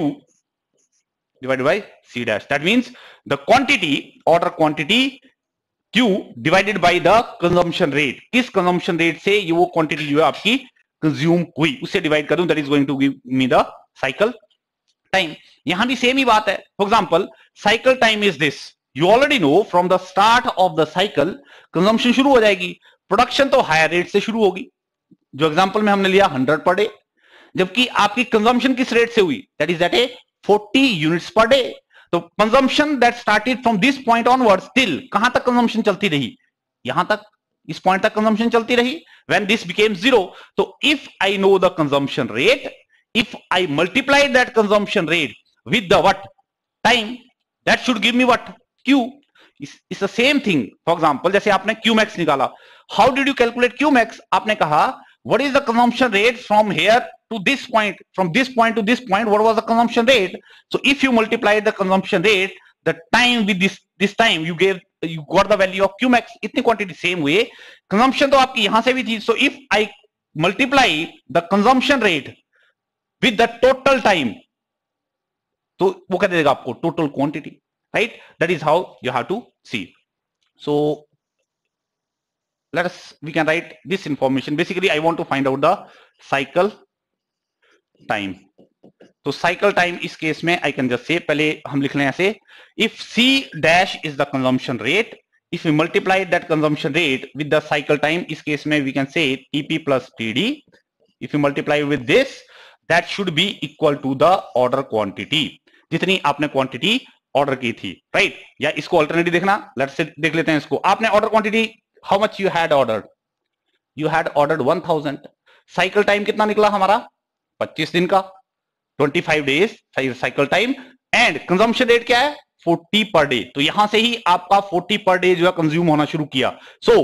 divided by C dash. That means the quantity, order quantity Q divided by the consumption rate, किस consumption rate से ये वो quantity जो है आपकी consume हुई उससे divide करूं, that is going to give me the cycle time. यहां भी सेम ही बात है. For example cycle time is this, you already know from the start of the cycle consumption शुरू हो जाएगी, प्रोडक्शन तो हायर रेट से शुरू होगी, जो एग्जांपल में हमने लिया हंड्रेड पर डे, जबकि आपकी कंजम्पशन किस रेट से हुई, that is at a forty units per day. तो consumption that started from this point onwards till, कहां तक कंजम्पशन चलती रही, यहां तक, इस पॉइंट तक कंजम्पशन चलती रही, व्हेन दिस बिकेम जीरो. तो if I know the consumption rate, if I multiply that consumption rate with the what time, that should give me what Q. It's the same thing. For example जैसे आपने Q max निकाला, how did you calculate Q max, आपने कहा what is the consumption rate from here to this point, from this point to this point, what was the consumption rate? So if you multiply the consumption rate, the time with this this time you gave, you got the value of Q max. इतनी quantity same हुए, consumption तो आपकी यहां से भी थी, so if I multiply the consumption rate with the total time, तो वो क्या देगा आपको, total quantity, right? That is how you have to see. So let us, we can write this information. Basically I want to find out the cycle time. तो cycle time इस case में I can just say, पहले हम लिख लें ऐसे, if C dash is the consumption rate, if we multiply that consumption rate with the cycle time, इस case में we can say T P plus T D, if you multiply with this, that should be equal to the order quantity, जितनी आपने quantity order की थी, right? या इसको alternative देखना, let's say देख लेते हैं इसको. आपने order quantity how much you had ordered, you had ordered one thousand, cycle time कितना निकला हमारा, पच्चीस दिन का, पच्चीस days cycle time, and consumption rate क्या है, चालीस पर डे. तो यहां से ही आपका चालीस पर डे जो है कंज्यूम होना शुरू किया. So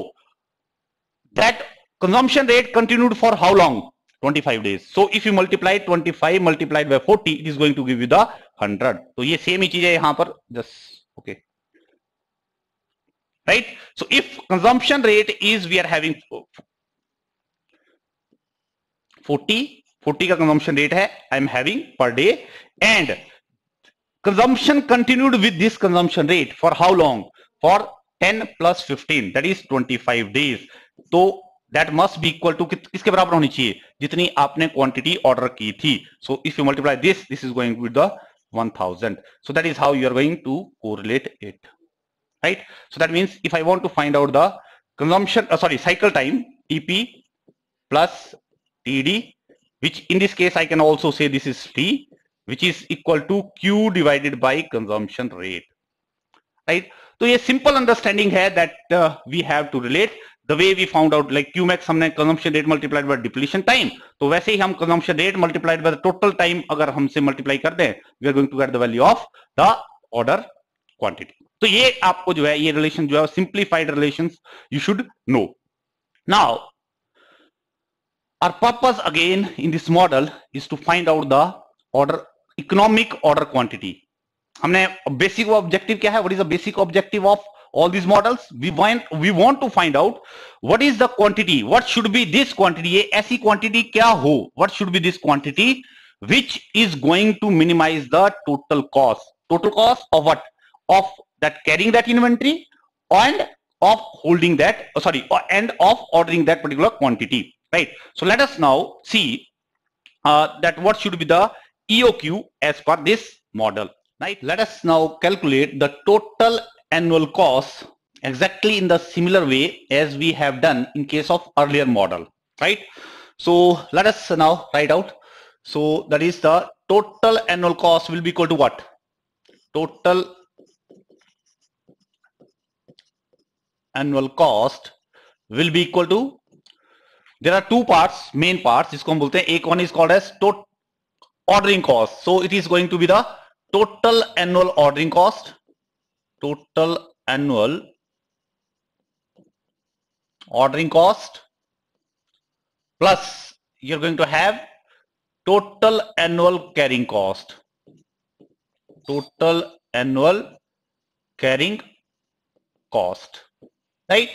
that consumption rate continued for how long, twenty-five days. So if you multiply twenty-five multiplied by forty, it is going to give you the one hundred. तो ये सेम ही चीज है यहां पर, just okay, right? So if consumption rate is, we are having forty, forty का consumption rate है I am having per day, and consumption continued with this consumption rate for how long, for ten plus fifteen, that is twenty-five days. तो that must be equal to किसके बराबर होनी चाहिए, जितनी आपने quantity order की थी. So if you multiply this, this is going to be the one thousand. So that is how you are going to correlate it, right? So that means if I want to find out the consumption, uh, sorry, cycle time, T P plus T D, which in this case I can also say this is T, which is equal to Q divided by consumption rate, right? तो ये simple understanding है that uh, we have to relate the way we found out, like Q max हमने consumption rate multiplied by depletion time, तो वैसे ही हम consumption rate multiplied by the total time अगर हमसे multiply कर दें, we are going to get the value of the order quantity. तो ये आपको जो है ये relation जो है simplified relations you should know. Now our purpose again in this model is to find out the order economic order quantity. हमने basic objective क्या है? What is the basic objective of all these models? We want we want to find out what is the quantity, what should be this quantity, ये ऐसी quantity क्या हो, what should be this quantity which is going to minimize the total cost. Total cost of what? Of that carrying that inventory and of holding that, oh, sorry, and of ordering that particular quantity, right? So let us now see uh, that what should be the E O Q as per this model, right? Let us now calculate the total annual cost exactly in the similar way as we have done in case of earlier model, right? So let us now write out. So that is the total annual cost will be equal to what? Total annual cost will be equal to, there are two parts, main parts, जिसको हम बोलते हैं, एक one is called as total ordering cost. So it is going to be the total annual ordering cost, total annual ordering cost, plus you're going to have total annual carrying cost, total annual carrying cost, right?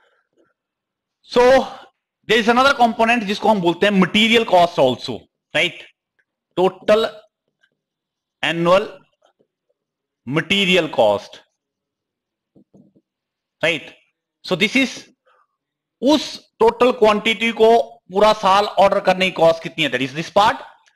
So there is another component जिसको हम बोलते हैं material cost also, right? Total annual material cost, right? So this is उस total quantity को पूरा साल order करने की cost कितनी है, that is this part.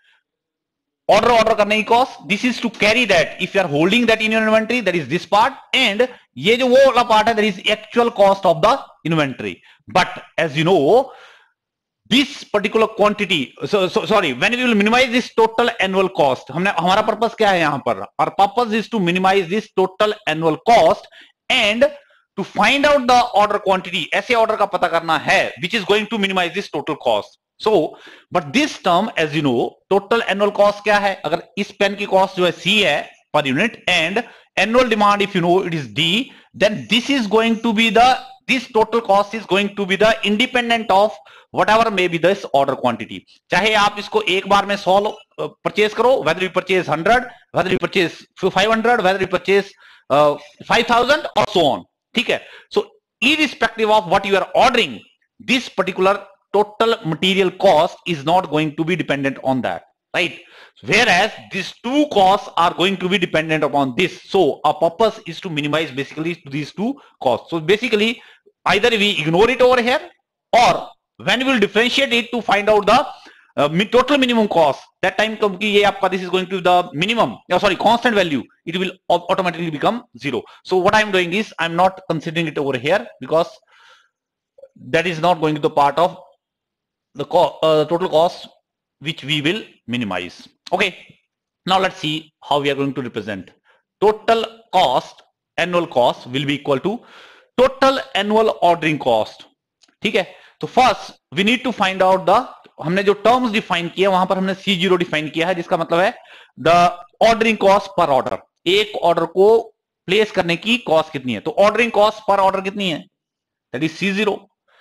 Order order करने की cost, this is to carry that, if you are holding that in your inventory, that is this part, and ये जो वो वाला part है, that is actual cost of the inventory. But as you know, this particular quantity, so, so sorry, when we will minimize this total annual cost, हमने हमारा purpose क्या है यहाँ पर? Our purpose is to minimize this total annual cost and to find out the order quantity. ऐसे order का पता करना है, which is going to minimize this total cost. So, but this term, as you know, total annual cost क्या है? अगर इस pen की cost जो है C है per unit, and annual demand, if you know, it is D, then this is going to be the, this total cost is going to be the independent of whatever may be this order quantity. चाहे आप इसको एक बार में सौ purchase करो, whether you purchase one hundred, whether you purchase five hundred, whether you purchase uh, five thousand or so on. ठीक है? So irrespective of what you are ordering, this particular total material cost is not going to be dependent on that, right? Whereas these two costs are going to be dependent upon this. So our purpose is to minimize basically these two costs. So basically either we ignore it over here, or when we will differentiate it to find out the uh, total minimum cost, that time ये आपका this is going to the minimum, oh, sorry, constant value, it will automatically become zero. So what I'm doing is I'm not considering it over here because that is not going to be the part of the co uh, total cost which we will minimize. Okay, now let's see how we are going to represent. Total cost, annual cost will be equal to total annual ordering cost. ठीक है? तो first we need to find out the, हमने जो terms define किया वहां पर हमने C zero define किया है, जिसका मतलब है the ordering cost per order. एक order को place करने की cost कितनी है? तो ordering cost per order कितनी है? That is C zero.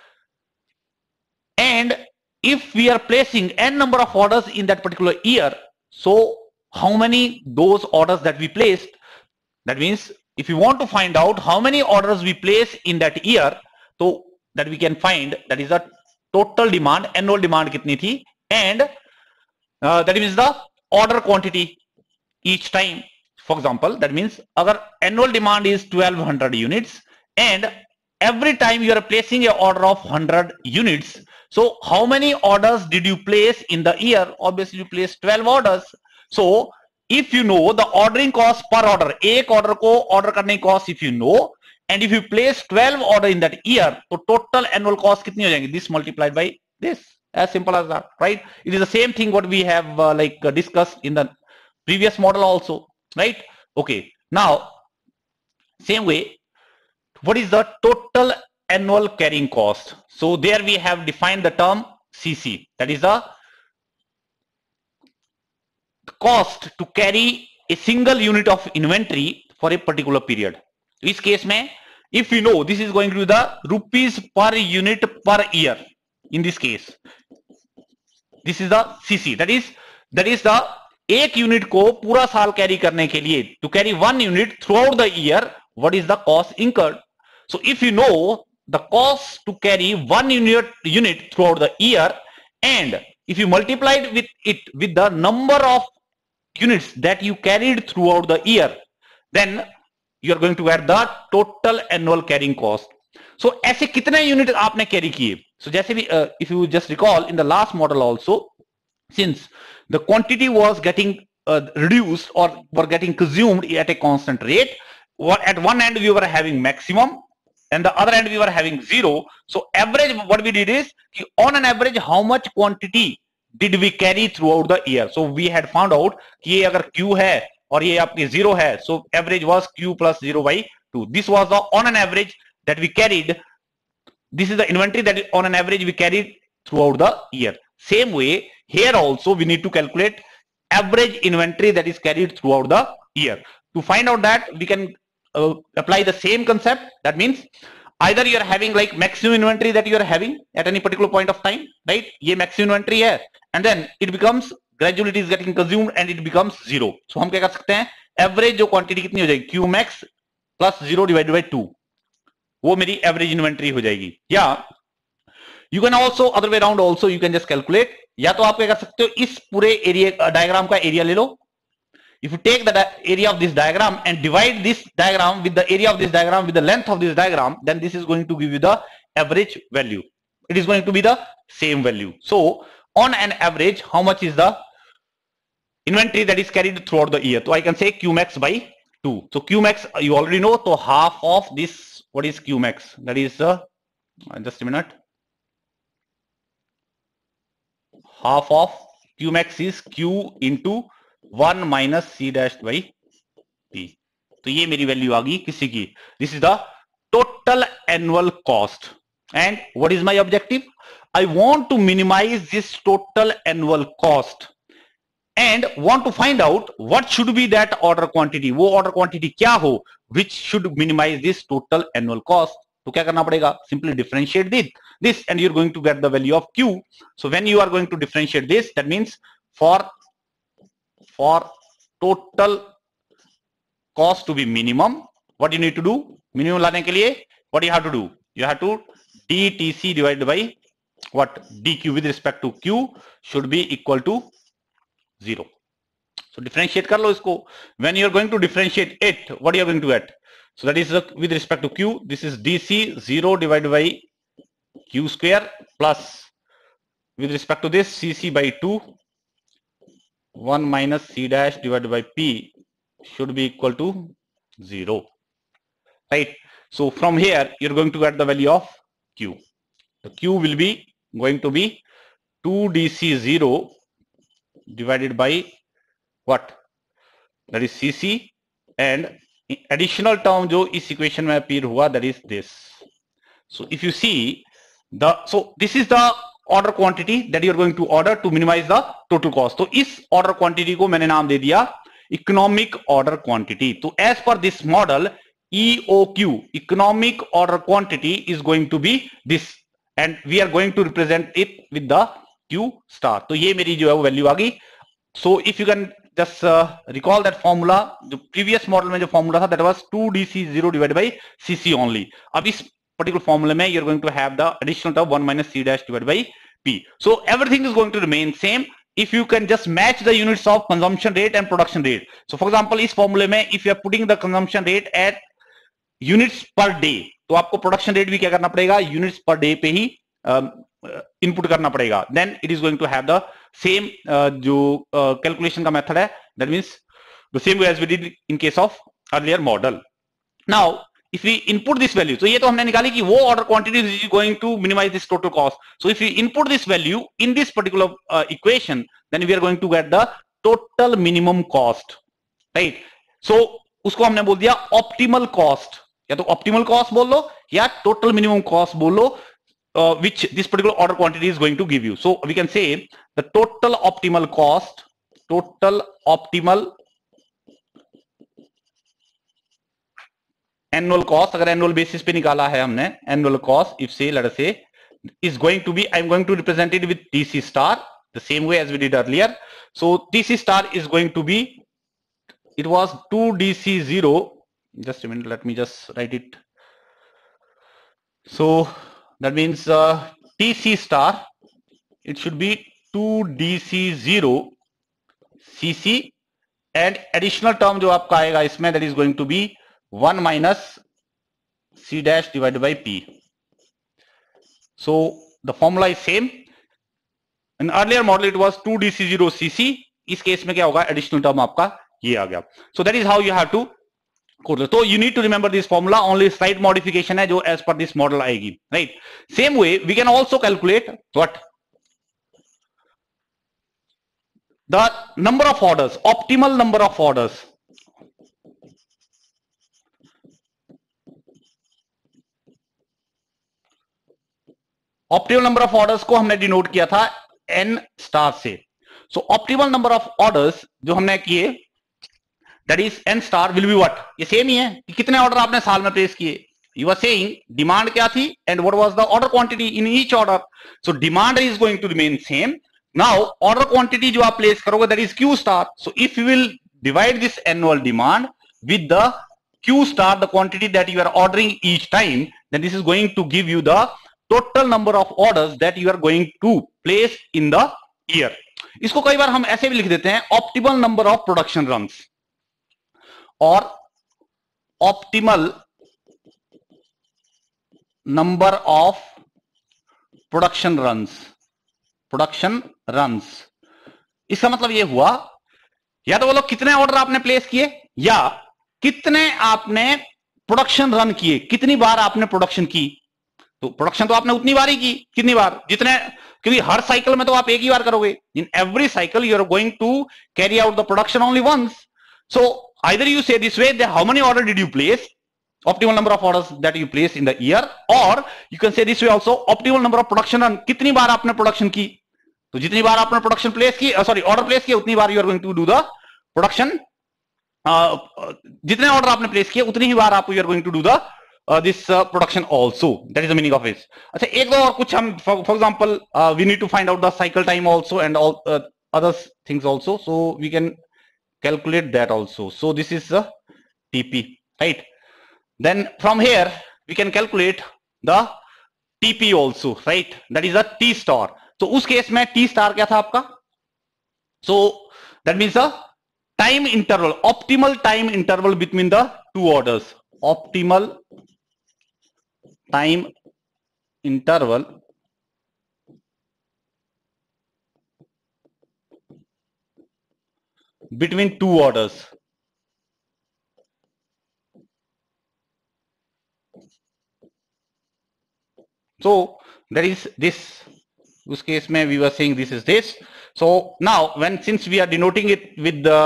And if we are placing n number of orders in that particular year, so how many those orders that we placed, that means if you want to find out how many orders we place in that year, so that we can find, that is the total demand, annual demand kitni thi, and uh, that means the order quantity each time. for example, that means अगर annual demand is twelve hundred units and every time you are placing a order of one hundred units, so how many orders did you place in the year? Obviously you place twelve orders. So if you know the ordering cost per order, एक order को order करने cost if you know, and if you place twelve order in that year, तो total annual cost कितनी हो जाएंगी? This multiplied by this. As simple as that, right? It is the same thing what we have uh, like uh, discussed in the previous model also, right? Okay. Now, same way, what is the total annual carrying cost? So there we have defined the term C C, that is the cost to carry a single unit of inventory for a particular period. इस case में, if you know this is going to be the rupees per unit per year, in this case, this is the C C, that is that is the एक unit को पूरा साल carry करने के लिए, to carry one unit throughout the year, what is the cost incurred? So if you know the cost to carry one unit unit throughout the year, and if you multiplied with it with the number of units that you carried throughout the year, then you are going to get the total annual carrying cost. So ऐसे कितने unit आपने carry किए? So जैसे भी uh, if you just recall in the last model also, since the quantity was getting uh, reduced or were getting consumed at a constant rate, at one end we were having maximum and the other end we were having zero. So average, what we did is on an average how much quantity did we carry throughout the year? So we had found out कि ये अगर Q है और ये आपके zero है, so average was Q plus zero by two. This was the on an average that we carried. This is the inventory that on an average we carried throughout the year. Same way here also we need to calculate average inventory that is carried throughout the year. To find out that, we can uh, apply the same concept. That means either you are having like maximum inventory that you are having at any particular point of time, right? ये maximum inventory है, and then it becomes gradually it is getting consumed and it becomes zero. So हम क्या कर सकते हैं? Average जो quantity कितनी हो जाएगी? Q max plus zero divided by two. वो मेरी average inventory हो जाएगी. या you can also other way around also you can just calculate. या तो आप क्या कर सकते हो? इस पूरे एरिया डायग्राम का एरिया ले लो. If you take the area of this diagram and divide this diagram with the area of this diagram with the length of this diagram, then this is going to give you the average value. It is going to be the same value. So on an average, how much is the inventory that is carried throughout the year? So I can say Q max by two. So Q max you already know. So half of this, what is Q max? That is uh, just a minute. Half of Q max is Q into one minus C dash by P. तो ये मेरी value आ गई किसी की. This is the total annual cost. And what is my objective? I want to minimize this total annual cost and want to find out what should be that order quantity. वो order quantity क्या हो which should minimize this total annual cost. तो क्या करना पड़ेगा? Simply differentiate this, this and you're going to get the value of Q. So when you are going to differentiate this, that means for for total cost to be minimum, what you need to do? Minimum लाने के लिए what you have to do? You have to D T C divided by what? D Q with respect to Q should be equal to zero. So differentiate कर लो इसको. When you are going to differentiate it, what you are going to get? So that is uh, with respect to Q. This is D C zero divided by Q square plus with respect to this C C by two. one minus C dash divided by P should be equal to zero, right? So from here you're going to get the value of Q. The Q will be going to be two D C zero divided by what? That is C C, and additional term जो इस equation में appear हुआ, that is this. So if you see the, so this is the order quantity that you are going to order to minimize the total cost. तो इस order quantity को मैंने नाम दे दिया economic order quantity. तो as per this model E O Q, economic order quantity is going to be this, and we are going to represent it with the Q star. तो ये मेरी जो है वो वैल्यू आ गई. So if you can just uh, recall that formula, जो previous model में जो formula था, that was two D C zero divided by C C only. अब इस particular formula में you're going to have the additional term one minus C dash divided by P. So everything is going to remain same. if you can just match the units of consumption rate and production rate. So for example, इस फॉर्मूले में if you are putting the consumption rate at units per day, तो आपको production rate भी क्या करना पड़ेगा, units per day पे ही इनपुट uh, करना पड़ेगा. Then it is going to have the same uh, जो कैलकुलेशन uh, का मेथड है, that means the same way as we did in case of earlier model. Now if we input this value, so ये तो हमने निकाली कि वो order quantity is going to minimize this total cost. So if we input this value in this particular uh, equation, then we are going to get the total minimum cost, right? So उसको हमने बोल दिया optimal cost, या तो optimal cost बोल लो या total minimum cost बोल लो, uh, which this particular order quantity is going to give you. So we can say the total optimal cost, total optimal annual cost, अगर annual basis पे निकाला है हमने annual cost, if say let us say is going to be, I'm going to represent it with T C star the same way as we did earlier. So T C star is going to be, it was two D C zero, just a minute, let me just write it. So that means uh, T C star, it should be two D C zero C C, and additional term जो आपका आएगा इसमें, that is going to be one minus C dash divided by P. So the formula is same. In earlier model it was two D C zero C C. इस case में क्या होगा, additional term आपका ये आ गया. So that is how you have to code. So you need to remember this formula. Only slight modification है जो as per this model आएगी, right? Same way we can also calculate what the number of orders, optimal number of orders. Optimal number of orders को हमने denote किया था N star से. So optimal number of orders जो हमने किए, that is N star will be what, ये same ही है कि कितने ऑर्डर आपने साल में प्लेस किए. यू आर सेइंग डिमांड क्या थी and what was the order quantity in each order. So demand is going to remain same. Now order quantity जो आप प्लेस करोगे that is Q star. So if you will divide this annual demand with the Q star, the quantity that you are ordering each time, then this is going to give you the total number of orders that you are going to place in the year. इसको कई बार हम ऐसे भी लिख देते हैं optimal number of production runs और optimal number of production runs. production runs इसका मतलब ये हुआ, या तो बोलो कितने ऑर्डर आपने प्लेस किए या कितने आपने प्रोडक्शन रन किए, कितनी बार आपने प्रोडक्शन की. तो प्रोडक्शन तो आपने उतनी बार ही की, कितनी बार, जितने, क्योंकि हर साइकिल में तो आप एक ही बार करोगे. In every cycle you are going to carry out the production only once. So either you say this way that how many order did you place, optimal number of orders that you place in the year, और you can say this way also optimal number of production run, कितनी बार आपने production की. तो जितनी बार आपने production place की, सॉरी ऑर्डर प्लेस किया, उतनी बार you are going to do the production. जितने ऑर्डर आपने प्लेस किए उतनी ही बार आप you are going to do the Uh, this uh, production also. That is the meaning of it. अच्छा, एक दो और कुछ हम, for, for example uh, we need to find out the cycle time also and all uh, other things also, so we can calculate that also. So this is the T P, right? Then from here we can calculate the T P also, right? That is a T star. So उस case में T star क्या था आपका? So that means the time interval, optimal time interval between the two orders. Optimal time interval between two orders. So there is this, उस case में we were saying this is this. So now when, since we are denoting it with the,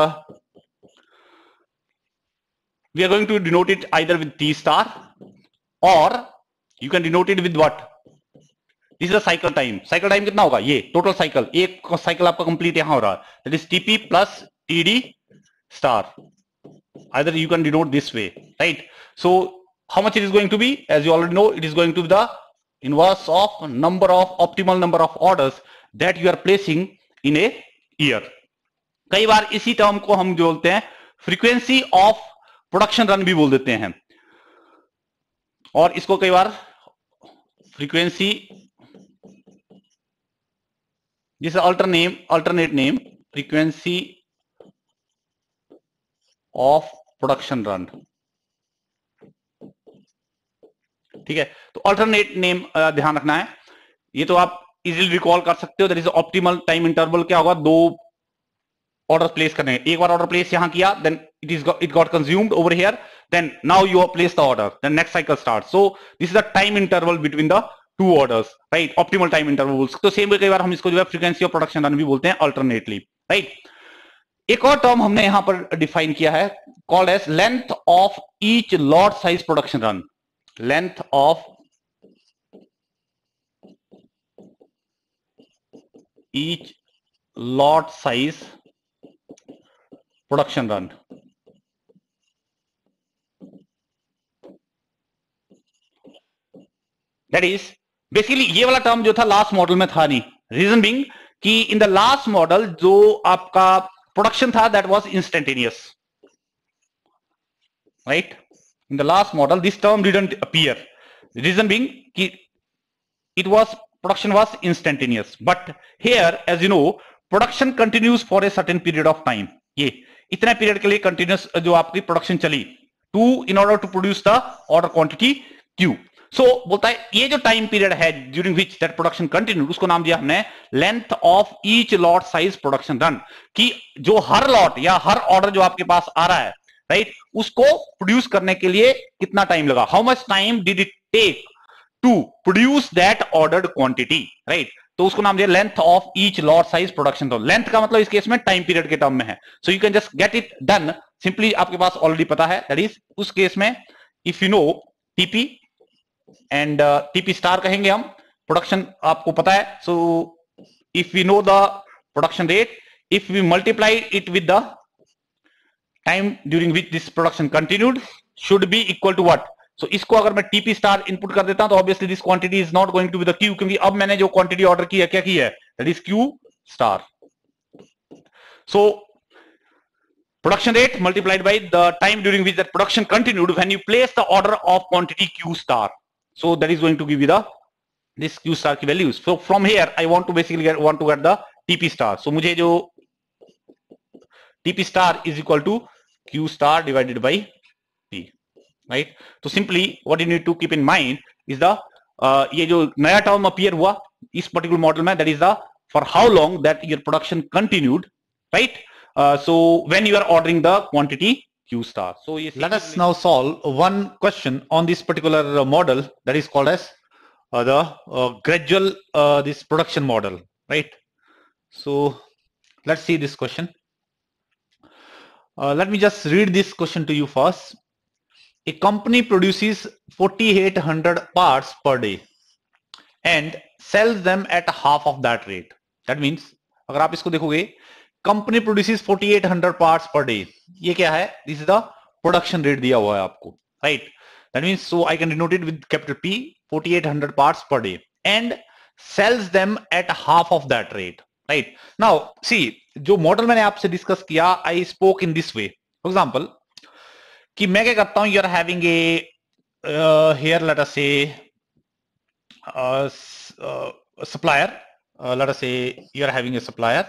we are going to denote it either with T star or you can denote it with what? This is the cycle time. Cycle time कितना होगा? ये total cycle, एक cycle आपका complete यहाँ हो रहा है. That is T P plus T D star. Either you can denote this way, right? So how much it is going to be? As you already know, it is going to be the inverse of number of optimal number of orders that you are placing in a year. कई बार इसी term को हम जो बोलते हैं frequency of production run भी बोल देते हैं, और इसको कई बार frequency this is alternate alternate name frequency of production run. ठीक है, तो अल्टरनेट नेम ध्यान रखना है, ये तो आप इजीली रिकॉल कर सकते हो। That is optimal time interval क्या होगा, दो ऑर्डर प्लेस करने, एक बार ऑर्डर प्लेस यहां किया, then it is it got consumed over here, then now you have place the order, then next cycle start. So this is the time interval between the two orders, right, optimal time interval. तो same कई बार हम इसको जो है frequency of production run भी बोलते हैं अल्टरनेटली, राइट। एक और टर्म हमने यहां पर डिफाइन किया है, called as length of each lot size production run. Length of each lot size production run. That is basically ये वाला टर्म जो था लास्ट मॉडल में था नहीं। रीजन बीइंग कि इन द लास्ट मॉडल जो आपका प्रोडक्शन था that was instantaneous, right. In the last model this term didn't appear, reason being कि it was production was instantaneous, but here as you know production continues for a certain period of time। ये इतने period के लिए continuous जो आपकी production चली, to in order to produce the order quantity Q. So बोलता है ये जो टाइम पीरियड है during which that production continued, उसको नाम दिया हमने length of each lot size production run. कि जो हर लॉट या हर ऑर्डर जो आपके पास आ रहा है, राइट right, उसको प्रोड्यूस करने के लिए कितना टाइम लगा, how much time did it take to produce that ordered quantity, right. तो उसको नाम दिया length of each lot size production run. Length का मतलब इस केस में टाइम पीरियड के टर्म में है। So you can just get it done simply, आपके पास ऑलरेडी पता है, दैट इज उस केस में if you know TP and TP star कहेंगे हम, प्रोडक्शन आपको पता है। So if we know the production rate, if we multiply it with the time during which this production continued should be equal to what. सो इसको अगर मैं TP star input कर देता हूं तो obviously this quantity is not going to be the Q, क्योंकि अब मैंने जो क्वांटिटी ऑर्डर की है क्या की है, that is Q star. So production rate multiplied by the time during which that production continued when you place the order of quantity Q star, so that is going to give you the this Q star की values. So from here I want to basically get want to get the TP star. सो मुझे जो TP star is equal to Q star divided by T, right. तो simply what you need to keep in mind is the ये जो नया term appear हुआ इस particular model में, that is the for how long that your production continued, right. So when you are ordering the quantity Q star. So let us now solve one question on this particular model that is called as the gradual this production model, right. So let's see this question. Uh, let me just read this question to you first. A company produces forty-eight hundred parts per day and sells them at half of that rate. That means अगर आप इसको देखोगे, company produces forty-eight hundred parts per day. ये क्या है? This is the production rate दिया हुआ है आपको, right? That means so I can denote it with capital P, forty-eight hundred parts per day, and sells them at half of that rate. Right now, see जो model मैंने आपसे discuss किया, I spoke in this way. For example कि मैं क्या करता हूं, you are having a here let us say supplier, let us say you are having a supplier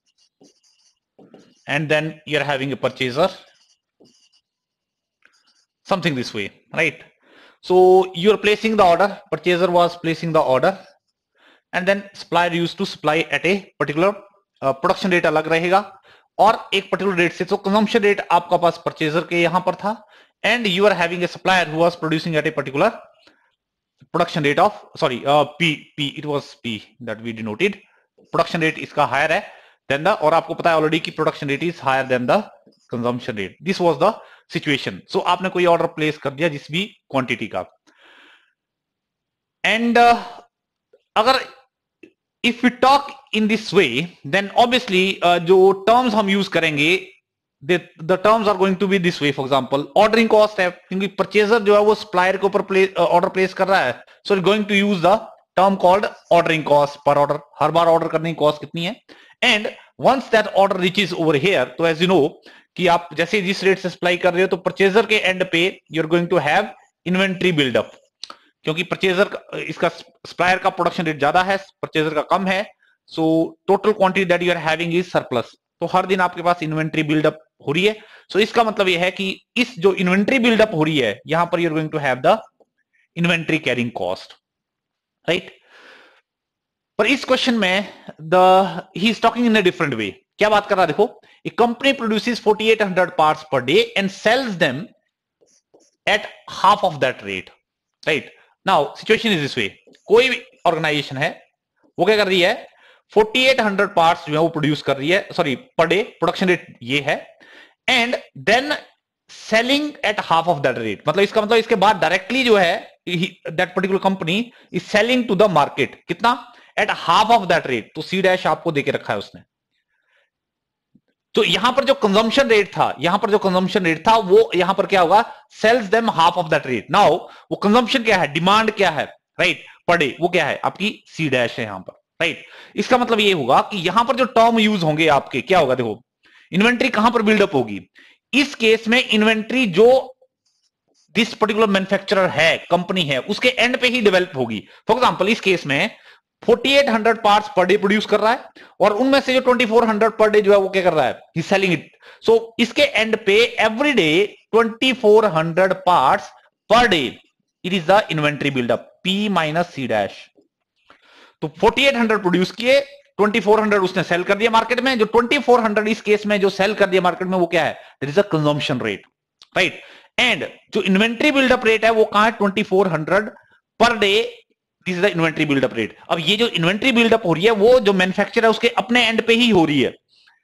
and then you are having a purchaser, something this way, right. So you are placing the order, purchaser was placing the order and then supplier used to supply at a particular uh, production rate अलग रहेगा और एक particular rate से. तो consumption rate आपका पास purchaser के यहां पर था and you are having a supplier who was producing at a particular production rate of sorry uh, P P it was P that we denoted. production rate इसका higher है than the, और आपको पता है already कि production rate is higher than the consumption rate. This was the situation. So आपने कोई order place कर दिया जिस भी quantity का, and uh, अगर if we talk in this way then obviously uh, जो terms हम use करेंगे the, the terms are going to be this way. for example ordering cost है, क्योंकि purchaser जो है वो supplier के ऊपर place, uh, order place कर रहा है, so we're going to use the term called ordering cost per order. Her bar order करने की cost कितनी है, and once that order reaches over here, तो as you know कि आप जैसे जिस रेट से सप्लाई कर रहे हो तो purchaser के end पे you're going to have inventory build up, क्योंकि परचेजर इसका सप्लायर का प्रोडक्शन रेट ज्यादा है, परचेजर का कम है, so total quantity that you are having is surplus. तो हर दिन आपके पास इन्वेंट्री बिल्डअप हो रही है। सो so इसका मतलब यह है कि इस जो इन्वेंट्री बिल्डअप हो रही है यहां पर you are going to have the inventory carrying cost, right. पर इस क्वेश्चन में the he is talking in a different way. क्या बात कर रहा है देखो, a company produces forty eight hundred parts per day and sells them at half of that rate, right. Now situation is this way, कोई भी organisation है वो क्या कर रही है, फोर्टी एट हंड्रेड पार्ट्स जो है वो प्रोड्यूस कर रही है, sorry per day production rate ये है, and then selling at half of that rate. मतलब इसका मतलब इसके बाद डायरेक्टली जो है that particular company is selling to the market कितना, at half of that rate. तो सी डैश आपको देके रखा है उसने। तो यहां पर जो कंजम्पशन रेट था, यहां पर जो कंजम्पशन रेट था वो यहां पर क्या होगा, sells them half of that rate. Now वो कंजम्पशन क्या है, डिमांड क्या है, राइट, पर डे, वो क्या है आपकी सी डैश है यहां पर, राइट। इसका मतलब ये होगा कि यहां पर जो टर्म यूज होंगे आपके क्या होगा, देखो इन्वेंट्री कहां पर बिल्डअप होगी, इस केस में इन्वेंट्री जो दिस पर्टिकुलर मैन्युफैक्चरर है, कंपनी है, उसके एंड पे ही डेवलप होगी। फॉर एग्जांपल इस केस में forty eight hundred parts per day produce कर रहा है और उनमें से जो twenty four hundred per day जो है वो क्या कर रहा है, ही सेलिंग इट। सो इसके एंड पे every day twenty four hundred parts per day, it is the inventory buildup, P minus C dash. तो फोर्टी एट हंड्रेड प्रोड्यूस किए, ट्वेंटी फोर हंड्रेड उसने सेल कर दिया मार्केट में, जो ट्वेंटी फोर हंड्रेड इस केस में जो सेल कर दिया मार्केट में वो क्या है, that is a consumption rate, right. And जो इन्वेंट्री बिल्डअप रेट है वो कहां है, twenty four hundred per day, this is the inventory buildup rate. अब ये जो इन्वेंट्री बिल्डअप हो रही है वो जो मैन्युफैक्चरर है उसके अपने एंड पे ही हो रही है।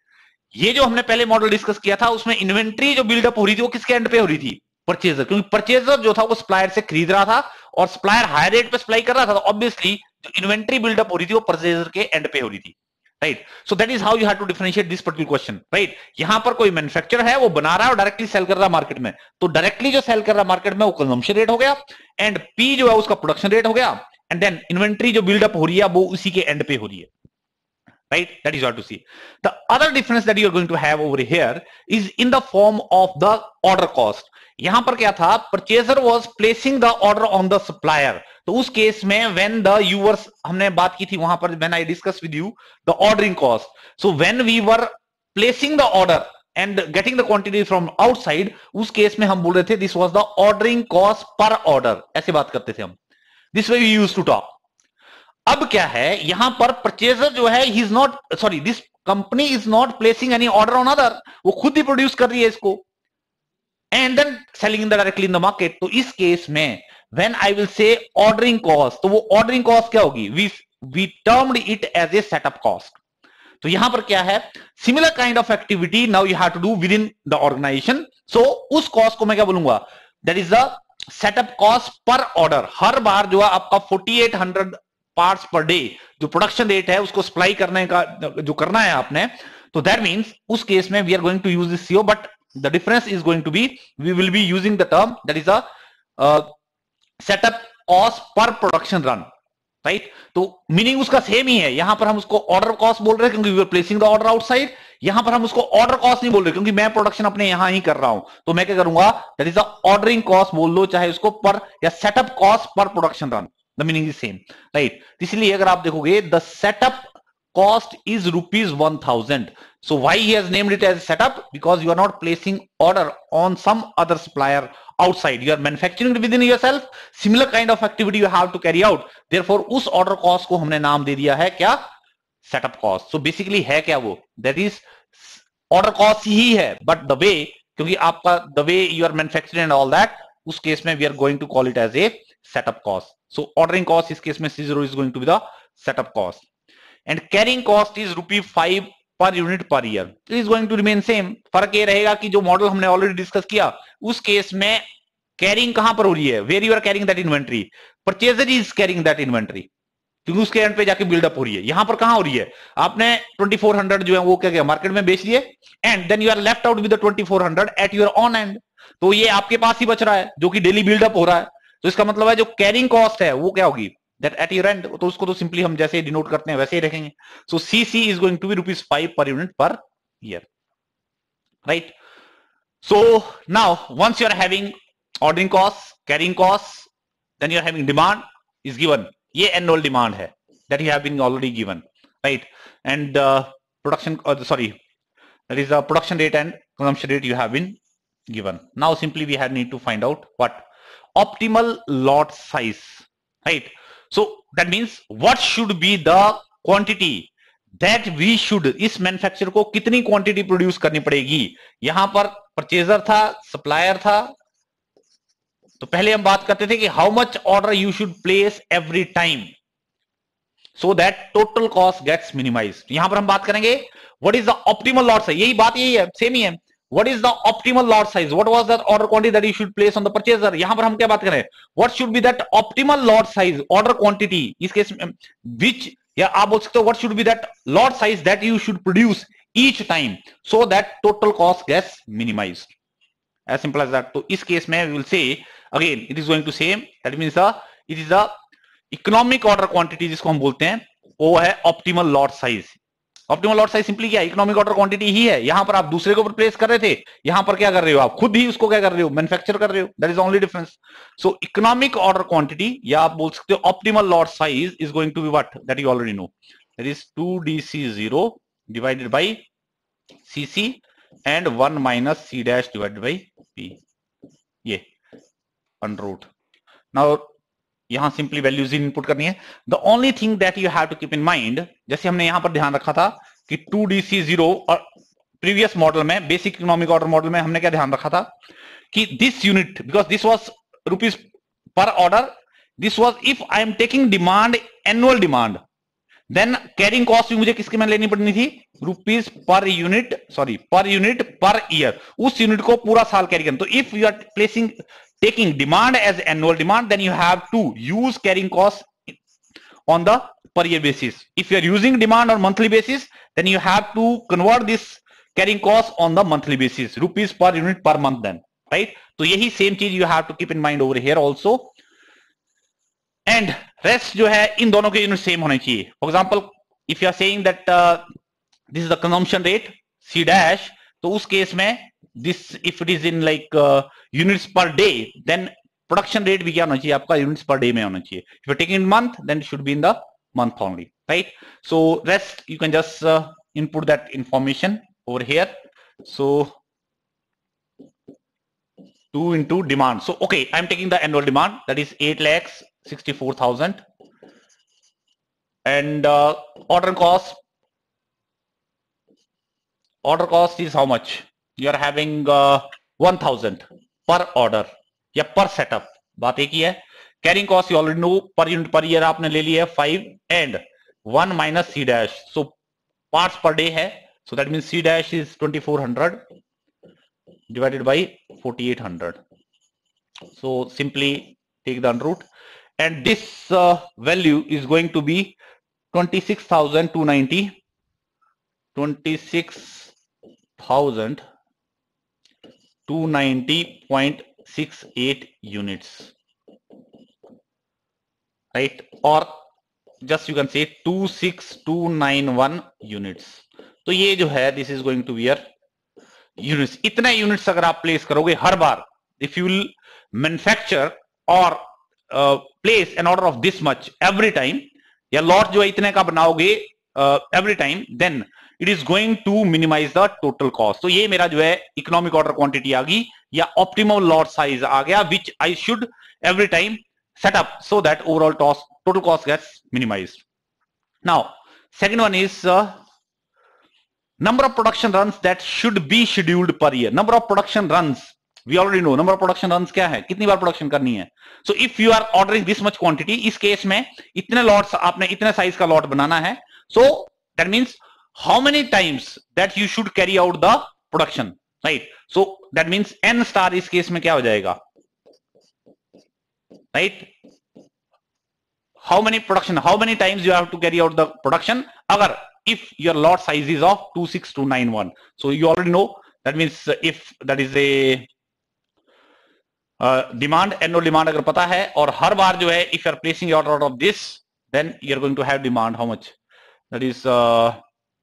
ये जो हमने पहले मॉडल डिस्कस किया था उसमें इन्वेंट्री जो बिल्डअप हो रही थी वो किसके एंड पे हो रही थी, परचेजर, क्योंकि परचेजर जो था वो सप्लायर से खरीद रहा था और सप्लायर हाई रेट पे सप्लाई कर रहा था, तो ऑब्वियसली जो इन्वेंट्री बिल्डअप हो रही थी वो परचेजर के एंड पे हो रही थी, right. So that is how you have to differentiate this particular question, right. यहां पर कोई मैन्युफैक्चरर है वो बना रहा है और डायरेक्टली सेल कर रहा है मार्केट में, तो डायरेक्टली जो सेल कर रहा है मार्केट में वो कंजम्पशन रेट हो गया, एंड पी जो है उसका प्रोडक्शन रेट हो गया, एंड देन इन्वेंट्री जो बिल्डअप हो रही है वो उसी के एंड पे हो रही है, right? That is what to see. The other difference that you are going to have over here is in the form of the order cost. यहां पर क्या था, purchaser was placing the order on the supplier. तो उस case में when the you were, हमने बात की थी वहां पर when I discussed with you the ordering cost. So when we were placing the order and getting the quantity from outside, उस केस में हम बोल रहे थे this was the ordering cost per order. ऐसे बात करते थे हम. This way we used to talk. अब क्या है, यहां पर परचेजर जो है he is not, sorry this company is not placing any order on other, वो खुद ही प्रोड्यूस कर रही है इसको and then selling in the directly in the market. तो इस केस में when I will say ordering cost, तो वो ऑर्डरिंग कॉस्ट क्या होगी, we we termed it as a setup cost. तो यहां पर क्या है, similar kind of activity now you have to do with in the organization. So उस कॉस्ट को मैं क्या बोलूंगा, that is the setup cost per order. हर बार जो है आपका forty eight hundred parts per day जो प्रोडक्शन रेट है उसको सप्लाई करने का जो करना है आपने, तो दैट मींस उस केस में we are going to use this CO, but the difference is going to be we will be using the term that is a setup cost per production run, right. तो meaning उसका same ही है, यहां पर हम उसको order cost बोल रहे हैं क्योंकि we are placing the order outside, यहां पर हम उसको ऑर्डर कॉस्ट नहीं बोल रहे क्योंकि मैं प्रोडक्शन अपने यहां ही कर रहा हूं, तो मैं क्या करूंगा, that is the ordering cost बोल लो, चाहे उसको पर या setup cost per production run, the meaning is same, right. इसलिए अगर आप देखोगे the setup cost is rupees one thousand, so why he has named it as setup, because you are not placing order on some other supplier outside, you are manufacturing within yourself, similar kind of activity you have to carry out, therefore उस order cost को हमने नाम दे दिया है क्या, setup cost। so basically है क्या वो, that is order cost ही है, but the way, क्योंकि आपका the way you are manufacturing and all that, उस केस में we are going to call it as a setup cost। so ordering cost इस case में C zero is going to be the setup cost, and carrying cost is rupee five per unit per year, it is going to remain same. फर्क ये रहेगा कि जो model हमने already discuss किया उस केस में कैरिंग कहां पर हो रही है, where you are carrying that inventory, purchaser is carrying that inventory, क्योंकि उसके एंड पे जाके बिल्डअप हो रही है। यहां पर कहां हो रही है, आपने ट्वेंटी फोर हंड्रेड जो है वो क्या किया, मार्केट में बेच दिए, and then you are left out with twenty four hundred at your own end, तो ये आपके पास ही बच रहा है जो कि डेली बिल्डअप हो रहा है। तो इसका मतलब है जो कैरिंग कॉस्ट है वो क्या होगी, that at your end, तो उसको तो सिंपली हम जैसे डिनोट करते हैं वैसे ही रखेंगे। so cc is going to be rupees five per unit per year, right? so now once you are having ordering costs, carrying costs, then you are having demand is given, ये annual demand है that you have been already given, right? And uh, production, uh, sorry, that is the production rate and consumption rate you have been given. Now simply we had need to find out what optimal lot size, right? So that means what should be the quantity that we should, इस manufacturer को कितनी quantity produce करनी पड़ेगी. यहां पर purchaser था, supplier था, तो पहले हम बात करते थे कि how much order you should place every time so that total cost gets minimized. यहां पर हम बात करेंगे what is the optimal lot size. यही बात यही है, सेम ही है. What is the optimal lot size? What was that order quantity that you should place on the purchaser? यहां पर हम क्या बात करें? What should be that optimal lot size, order quantity? इस केस में which, या आप बोल सकते हो what should be that lot size that you should produce each time so that total cost gets minimized. As simple as that. तो इस case में we will say again it is going to same. That means the it is the economic order quantity जिसको हम बोलते हैं, वो है optimal lot size. Optimal lot size simply क्या है? इकोनॉमिक ऑर्डर क्वांटिटी ही है. यहां पर आप दूसरे के ऊपर प्लेस कर रहे थे, यहां पर क्या कर रहे हो? आप खुद ही उसको क्या कर रहे हो? मैन्युफैक्चर कर रहे हो. That is only difference. So economic order quantity, या आप बोल सकते हो optimal lot size is going to be what? That you already know. That is two D C zero divided by C C and one minus C dash divided by P. ये under root. Now यहां simply values input करनी है. The only thing that you have to keep in mind, जैसे हमने यहां पर ध्यान रखा था कि टू डी सी जीरो और प्रीवियस मॉडल में, बेसिक इकोनॉमिक ऑर्डर मॉडल में हमने क्या ध्यान रखा था कि this unit, because this was rupees per order, this was if I am taking demand, annual demand, then carrying cost भी मुझे किसके में लेनी पड़नी थी? Rupees per unit, sorry per unit per year. उस यूनिट को पूरा साल कैरी करना. तो if you are placing taking demand as annual demand, then you have to use carrying cost on the per year basis. If you are using demand on monthly basis, then you have to convert this carrying cost on the monthly basis, rupees per unit per month then, right? तो यही same चीज you have to keep in mind over here also. And rest जो है इन दोनों के unit same होने चाहिए. For example, if you are saying that uh, this is the consumption rate C dash, तो उस केस में this if it is in like uh, units per day, then production rate भी क्या होना चाहिए आपका? units per day में होना चाहिए. If you're taking in month, then it should be in the month only, right? So rest you can just uh, input that information over here. So two into demand. So okay, I'm taking the annual demand, that is eight lakhs sixty-four thousand, and uh, order cost. Order cost is how much? You are having uh, one thousand per order या per setup. बात एक ही है. Carrying cost you already know, per unit per year आपने ले लिया है five and one minus C dash. So parts per day है. So that means C dash is twenty-four hundred divided by forty-eight hundred. So simply take the under root, and this uh, value is going to be twenty-six thousand two hundred ninety. twenty-six thousand two hundred ninety point six eight units, right? Or just you can say two six two nine one units. तो ये जो है this is going to be your units. इतने units अगर आप place करोगे हर बार, if you will manufacture or uh, place an order of this much every time, या lot जो है इतने का बनाओगे uh, every time, then it is going to minimize the total cost. तो ये मेरा जो है इकोनॉमिक ऑर्डर क्वांटिटी आ गई, या ऑप्टिमल लॉट साइज आ गया, which I should every time set up so that overall cost, total cost gets minimized. Now second one is uh, number of production runs that should be scheduled per year. Number of production runs, we already know number of production runs क्या है, कितनी बार production करनी है. So if you are ordering this much quantity, इस case में इतने lots आपने इतने साइज का लॉट बनाना है. So that means how many times that you should carry out the production, right? So that means n star इस case में क्या हो जाएगा, right? How many production, how many times you have to carry out the production, अगर if your lot size is of two six two nine one. So you already know, that means if that is a uh, demand, annual demand अगर पता है, और हर बार जो है if you are placing your order of this, then you are going to have demand how much? That is uh,